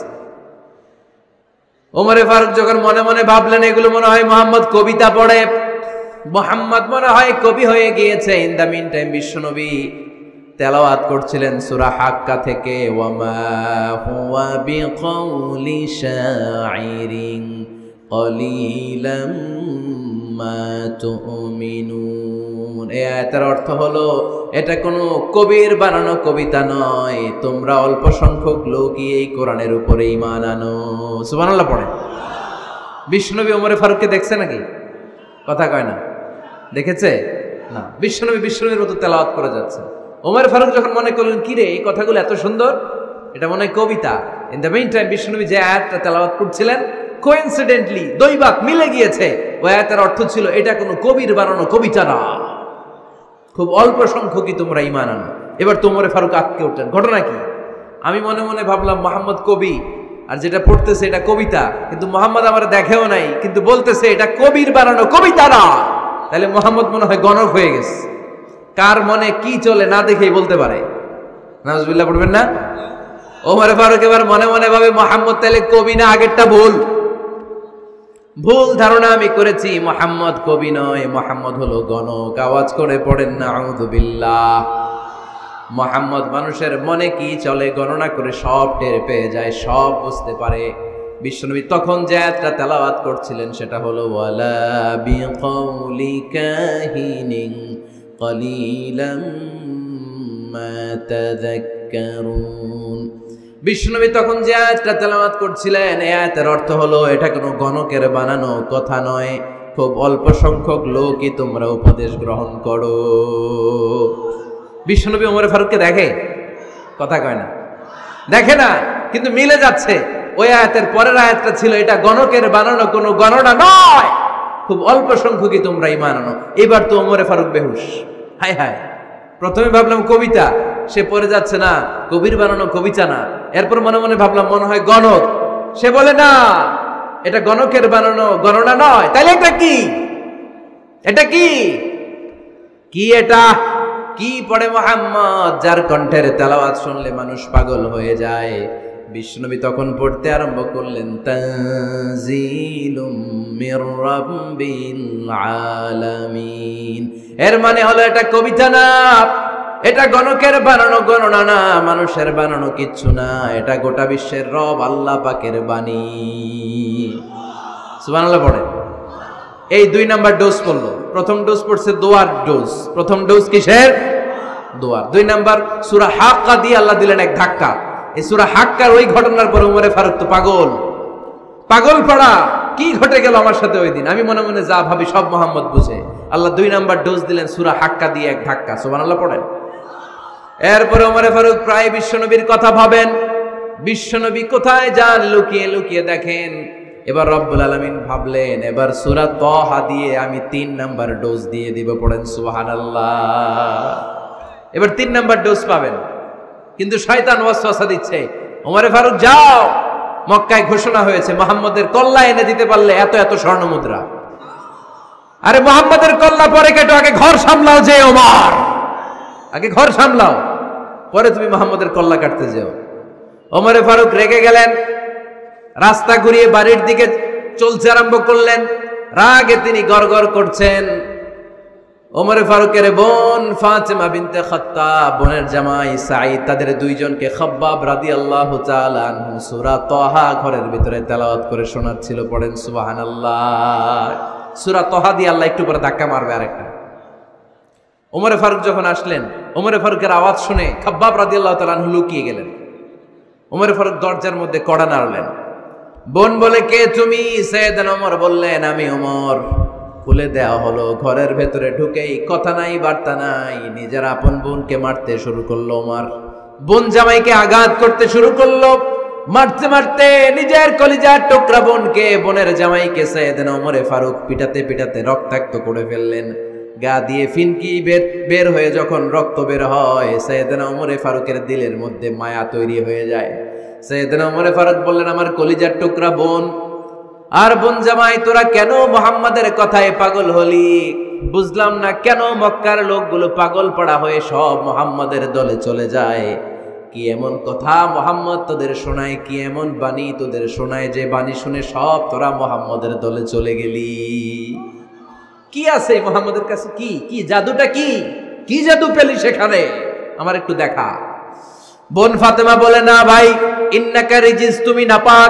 ওমরে ফারুক যখন মনে মনে ভাবলেন এগুলো মনে হয় মোহাম্মদ কবিতা পড়ে, মোহাম্মদ মনে হয় কবি হয়ে গিয়েছে। ইন দ্য মিন টাইম বিশ্বনবী তেলাওয়াত করছিলেন সূরা হাক্কা থেকে, ওয়ামা হুয়া বিকাউলি শাইরিন কলিলাম মা তুমিনুন। এই আয়াতের অর্থ হলো এটা কোনো কবির বানানো কবিতা নয়, তোমরা অল্প সংখ্যক লোকই এই কোরআনের উপরে ঈমান আনো। সুবহানাল্লাহ পড়ে। বিশ্বনবী ওমরে ফারুককে দেখছে নাকি? কথা কয় না। দেখেছে না? বিশ্বনবীর মতো তেলাওয়াত করে যাচ্ছে। ওমর ফারুক যখন মনে করলেন কিরে এই কথাগুলো এত সুন্দর, এটা মনে হয় কবিতা, ইন দ্য মেইন টাইম বিশ্বনবী যে আয়াতটা তেলাওয়াত করছিলেন, কোইন্সিডেন্টলি দৈবাত মিলে গিয়েছে। ওই আয়াতের অর্থ ছিল এটা কোনো কবির বানানো কবিতা না, খুব অল্প সংখ্যকই তোমরা ঈমান আনো। এবার তো ওমর ফারুক আটকে উঠলেন। ঘটনা কি? আমি মনে মনে ভাবলাম মোহাম্মদ কবি, আর যেটা পড়তেছে এটা কবিতা, কিন্তু মোহাম্মদ আমার দেখেও নাই, কিন্তু বলতেছে এটা কবির বানানো কবিতা না। তাহলে মোহাম্মদ মনে হয় গণক হয়ে গেছে। কার মনে কি চলে না দেখেই বলতে পারে। নাউজুবিল্লাহ পড়বেন না? ওমর ফারুক এবার মনে মনে ভাবে মোহাম্মদ তাহলে কবি না, আগেরটা ভুল ধারণা আমি করেছি। মোহাম্মদ কবি নয়, মোহাম্মদ হলো গণক। আওয়াজ করে পড়েন না আউযু বিল্লাহ। মোহাম্মদ মানুষের মনে কি চলে গণনা করে সব টের পেয়ে যায়, সব বুঝতে পারে। বিশ্বনবী তখন যে আয়াতটা তেলাওয়াত করছিলেন সেটা হলো ওয়ালা বিকাউলি কাহিনিন কলিলাম মা তাযাক্কারুন। বিশ্বনবী তখন যে আয়াতটা তেলাওয়াত করছিলেন, এই আয়াতের অর্থ হলো এটা কোনো গণকের বানানো কথা নয়, খুব অল্প সংখ্যক লোকই তোমরা উপদেশ গ্রহণ করো। বিশ্বনবী ওমর ফারুককে দেখে? কথা কয় না, দেখে না, কিন্তু মিলে যাচ্ছে। ওই আয়াতের পরের আয়াতটা ছিল এটা গণকের বানানো কোনো গণনা নয়, খুব অল্প সংখ্যকই তোমরা ঈমান আনো। এবার তো ওমর ফারুক বেহুশ। হায় হায়, প্রথমে ভাবলাম কবিতা, সে পড়ে যাচ্ছে না কবির বানানো কবিতা না। এরপর মনে মনে ভাবলাম মনে হয় গণক, সে বলে না এটা গণকের বানানো গণনা নয়। তাইলে এটা কি? এটা কি? কি এটা? কি পড়ে মুহাম্মদ, যার কণ্ঠের তেলাওয়াত শুনলে মানুষ পাগল হয়ে যায়। বিশ্বনবী তখন পড়তে আরম্ভ করলেন তানজিলুম মির রাব্বিল আলামিন। এর মানে হলো এটা কবিতা না, এটা গণকের বানানো গণনা না, মানুষের বানানো কিচ্ছু না, এটা গোটা বিশ্বের রব আল্লাহ পাকের বাণী। সুবহানাল্লাহ পড়ে। এই 2 নাম্বার ডোজ পড়লো। প্রথম ডোজ পড়ছে দোয়ার ডোজ। প্রথম ডোজ কিসের? দোয়ার। 2 নাম্বার সূরা হাক্কা দিয়ে আল্লাহ দিলেন এক ধাক্কা। এই সূরা হাক্কার ওই ঘটনার পরে ওমর ফারুক তো পাগল পড়া, কি ঘটে গেল আমার সাথে ওই দিন। আমি মনে মনে যা ভাবি সব মোহাম্মদ বুঝে। আল্লাহ 2 নাম্বার ডোজ দিলেন সূরা হাক্কা দিয়ে এক ধাক্কা। সুবহানাল্লাহ পড়েন। এরপরে ওমর ফারুক প্রায় বিশ্বনবীর কথা ভাবেন, বিশ্বনবী কোথায় যান লুকিয়ে লুকিয়ে দেখেন। এবার রব্বুল আলামিন ভাবলেন এবার সূরা তাহা দিয়ে আমি 3 নাম্বার ডোজ দিয়ে দিব। পড়েন সুবহানাল্লাহ। এবার 3 নাম্বার ডোজ পাবেন, কিন্তু শয়তান ওয়াসওয়াসা দিচ্ছে, ওমর ফারুক যাও, মক্কায় ঘোষণা হয়েছে মুহাম্মদের কল্লা এনে দিতে পারলে এত এত স্বর্ণ মুদ্রা। আরে মুহাম্মদের কল্লা পরে কেটো, আগে ঘর সামলাও। যে ওমর, আগে ঘর সামলাও, পরে তুমি মুহাম্মদের কল্লা কাটতে যাও। ওমর ফারুক রেগে গেলেন, রাস্তা ঘুরিয়ে বাড়ির দিকে চলতে আরম্ভ করলেন। রাগে তিনি গড়গড় করছেন। ওমর ফারুকের বোন ফাতেমা বিনতে খাত্তাব, বোনের জামাই সাঈদ, তাদের 2 জনকে খাব্বাব রাদিয়াল্লাহু তাআলা আনহু সূরা তাহা ঘরের ভিতরে তেলাওয়াত করে শোনাচ্ছিল। পড়েন সুবহানাল্লাহ। সূরা তাহা দিয়ে আল্লাহ একটু পরে ধাক্কা মারবে আরেকটা। ওমর ফারুক যখন আসলেন, ওমর ফারুকের আওয়াজ শুনে খাব্বাব রাদিয়াল্লাহু তাআলা আনহু লুকিয়ে গেলেন। ওমর ফারুক দরজার মধ্যে কড়া নাড়লেন। বোন বলে, কে তুমি? সাইয়েদনা ওমর বললেন, আমি ওমর। খুলে দেওয়া হলো। ঘরের ভেতরে ঢুকেই কথা নাই বার্তা নাই, নিজের আপন বোনকে মারতে শুরু করলো ওমর। বোন জামাইকে আঘাত করতে শুরু করলো। মারতে মারতে নিজের কলিজার টুকরা বোনকে, বোনের জামাইকে সাইয়েদনা ওমর ফারুক পিটাতে পিটাতে রক্তাক্ত করে ফেললেন। গা দিয়ে ফিনকি বের হয়ে যখন রক্ত বের হয়, সাইয়েদনা ওমর ফারুকের দিলের মধ্যে মায়া তৈরি হয়ে যায়। সাইয়েদনা ওমর ফারুক বললেন, আমার কলিজার টুকরা বোন আর বোন জামাই, তোরা কেন মুহাম্মাদের কথায় পাগল হলি? বুঝলাম না কেন মক্কার লোকগুলো পাগল পড়া হয়ে সব মুহাম্মাদের দলে চলে যায়। কি এমন কথা মুহাম্মদ তোদের শোনায়, কি এমন বাণী তোদের শোনায় যে বাণী শুনে সব তোরা মুহাম্মাদের দলে চলে গেলি? কি আছে মুহাম্মাদের কাছে? কি কি জাদুটা? কি কি জাদু পেলি সেখানে? আমার একটু দেখা। বোন ফাতেমা বলে, না ভাই, ইন্নাকা রিজিস, তুমি নাপাক,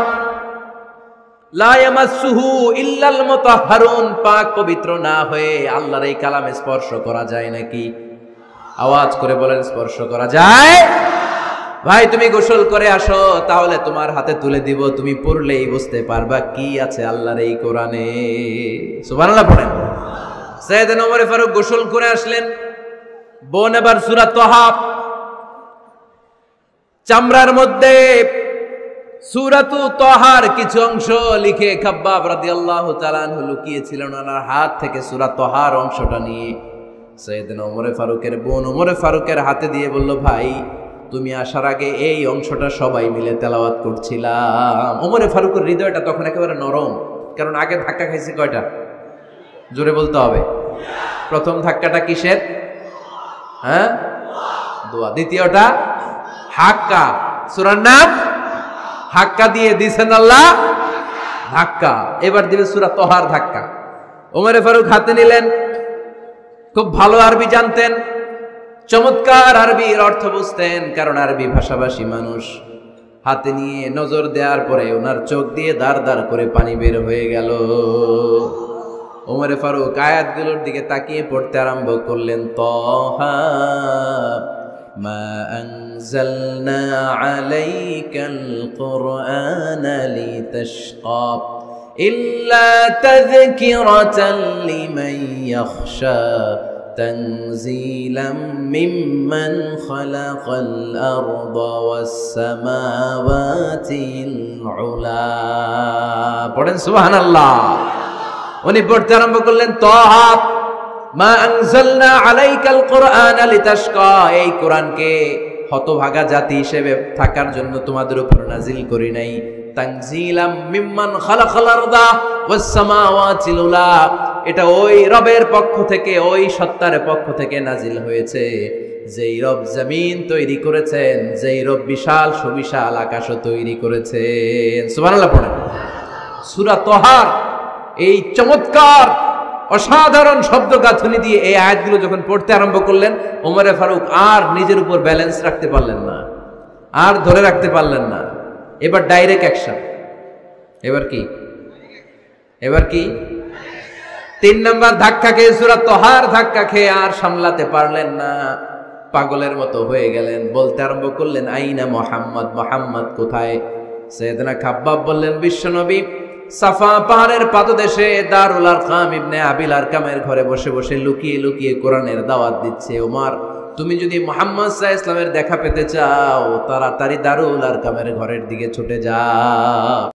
লা ইয়ামাসসুহু ইল্লাল মুতাহহারুন, পাক পবিত্র না হয়ে আল্লাহর এই কালামে স্পর্শ করা যায় নাকি? আওয়াজ করে বলেন, স্পর্শ করা যায়? ভাই তুমি গোসল করে আসো, তাহলে তোমার হাতে তুলে দিব, তুমি পড়লেই বুঝতে পারবা কি আছে আল্লাহর এই কোরআনে। সুবহানাল্লাহ পড়েন। সাইয়েদনা ওমর ফারুক গোসল করে আসলেন। বোন এবার সূরা তাহা চামড়ার মধ্যে সূরাতু তাহার কিছু অংশ লিখে খাব্বাব রাদিয়াল্লাহু তাআলা আনহু লুকিয়েছিলেন ওনার হাত থেকে। সূরা তাহার অংশটা নিয়ে সাইয়েদনা ওমর ফারুকের বোন ওমর ফারুকের হাতে দিয়ে বলল, ভাই তুমি আসার আগে এই অংশটা সবাই মিলে তেলাওয়াত করছিলাম। ওমর ফারুকের হৃদয়টা তখন একেবারে নরম, কারণ আগে ধাক্কা খাইছে কয়টা? জোরে বলতে হবে। প্রথম ধাক্কাটা কিসের? হ্যাঁ, দোয়া। দ্বিতীয়টা হাক্কা, সূরার নাম হাক্কা দিয়ে দিয়েছেন আল্লাহ ধাক্কা। এবার দিবে সূরা তাহার ধাক্কা। ওমর ফারুক হাতে নিলেন, খুব ভালো আরবি জানতেন, চমৎকার আরবির অর্থ বুঝতেন, কারণ আরবি ভাষাভাষী মানুষ। হাতে নিয়ে নজর দেওয়ার পরে ওনার চোখ দিয়ে দাঁড় দাঁড় করে পানি বের হয়ে গেল। ওমর ফারুক আয়াতগুলোর দিকে তাকিয়ে পড়তে আরম্ভ করলেন, তাহা মা আনজালনা আলাইকাল কুরআনা লিতাশকা ইল্লা তাযকিরাতাল লিমান ইয়াখশা তানজিলাম মিম্মান খালাকাল আরদা ওয়াস সামাওয়াতিল উলা। পড়েন সুবহানাল্লাহ। উনি পড়তে আরম্ভ করলেন, তাহা মা আনজালনা আলাইকাল কুরআনা লিতাশকা, এই কোরআনকে হতভাগা জাতি হিসেবে থাকার জন্য তোমাদের উপর নাজিল করি নাই। তানজিলাম মিম্মান খালাকাল আরদা ওয়াস সামাওয়াতিল উলা, এটা ওই রবের পক্ষ থেকে, ওই সত্তার পক্ষ থেকে নাজিল হয়েছে যেই রব জমিন তৈরি করেছেন, যেই রব বিশাল সুবিশাল আকাশও তৈরি করেছেন। সুবহানাল্লাহ পড়েন। সূরা তাহার এই চমৎকার অসাধারণ শব্দ গাঁথনি দিয়ে এই আয়াতগুলো যখন পড়তে আরম্ভ করলেন, ওমর ফারুক আর নিজের উপর ব্যালেন্স রাখতে পারলেন না, আর ধরে রাখতে পারলেন না। এবার ডাইরেক্ট অ্যাকশন। এবার কি 3 নাম্বার ধাক্কা খেয়ে, সূরা তাহার ধাক্কা খেয়ে আর সামলাতে পারলেন না, পাগলের মতো হয়ে গেলেন। বলতে আরম্ভ করলেন, আইনা মুহাম্মদ, মুহাম্মদ কোথায়? সাইয়েদনা খাব্বাব বললেন, বিশ্বনবী সাফা পাহাড়ের পাদদেশে দারুল আরকাম ইবনে আবিল আরকামের ঘরে বসে বসে লুকিয়ে লুকিয়ে কোরআনের দাওয়াত দিচ্ছে। ওমর, তুমি যদি মুহাম্মদ সাল্লাল্লাহু আলাইহি ওয়াসাল্লামের দেখা পেতে চাও, তাড়াতাড়ি দারুল আরকামের ঘরের দিকে ছুটে যাও।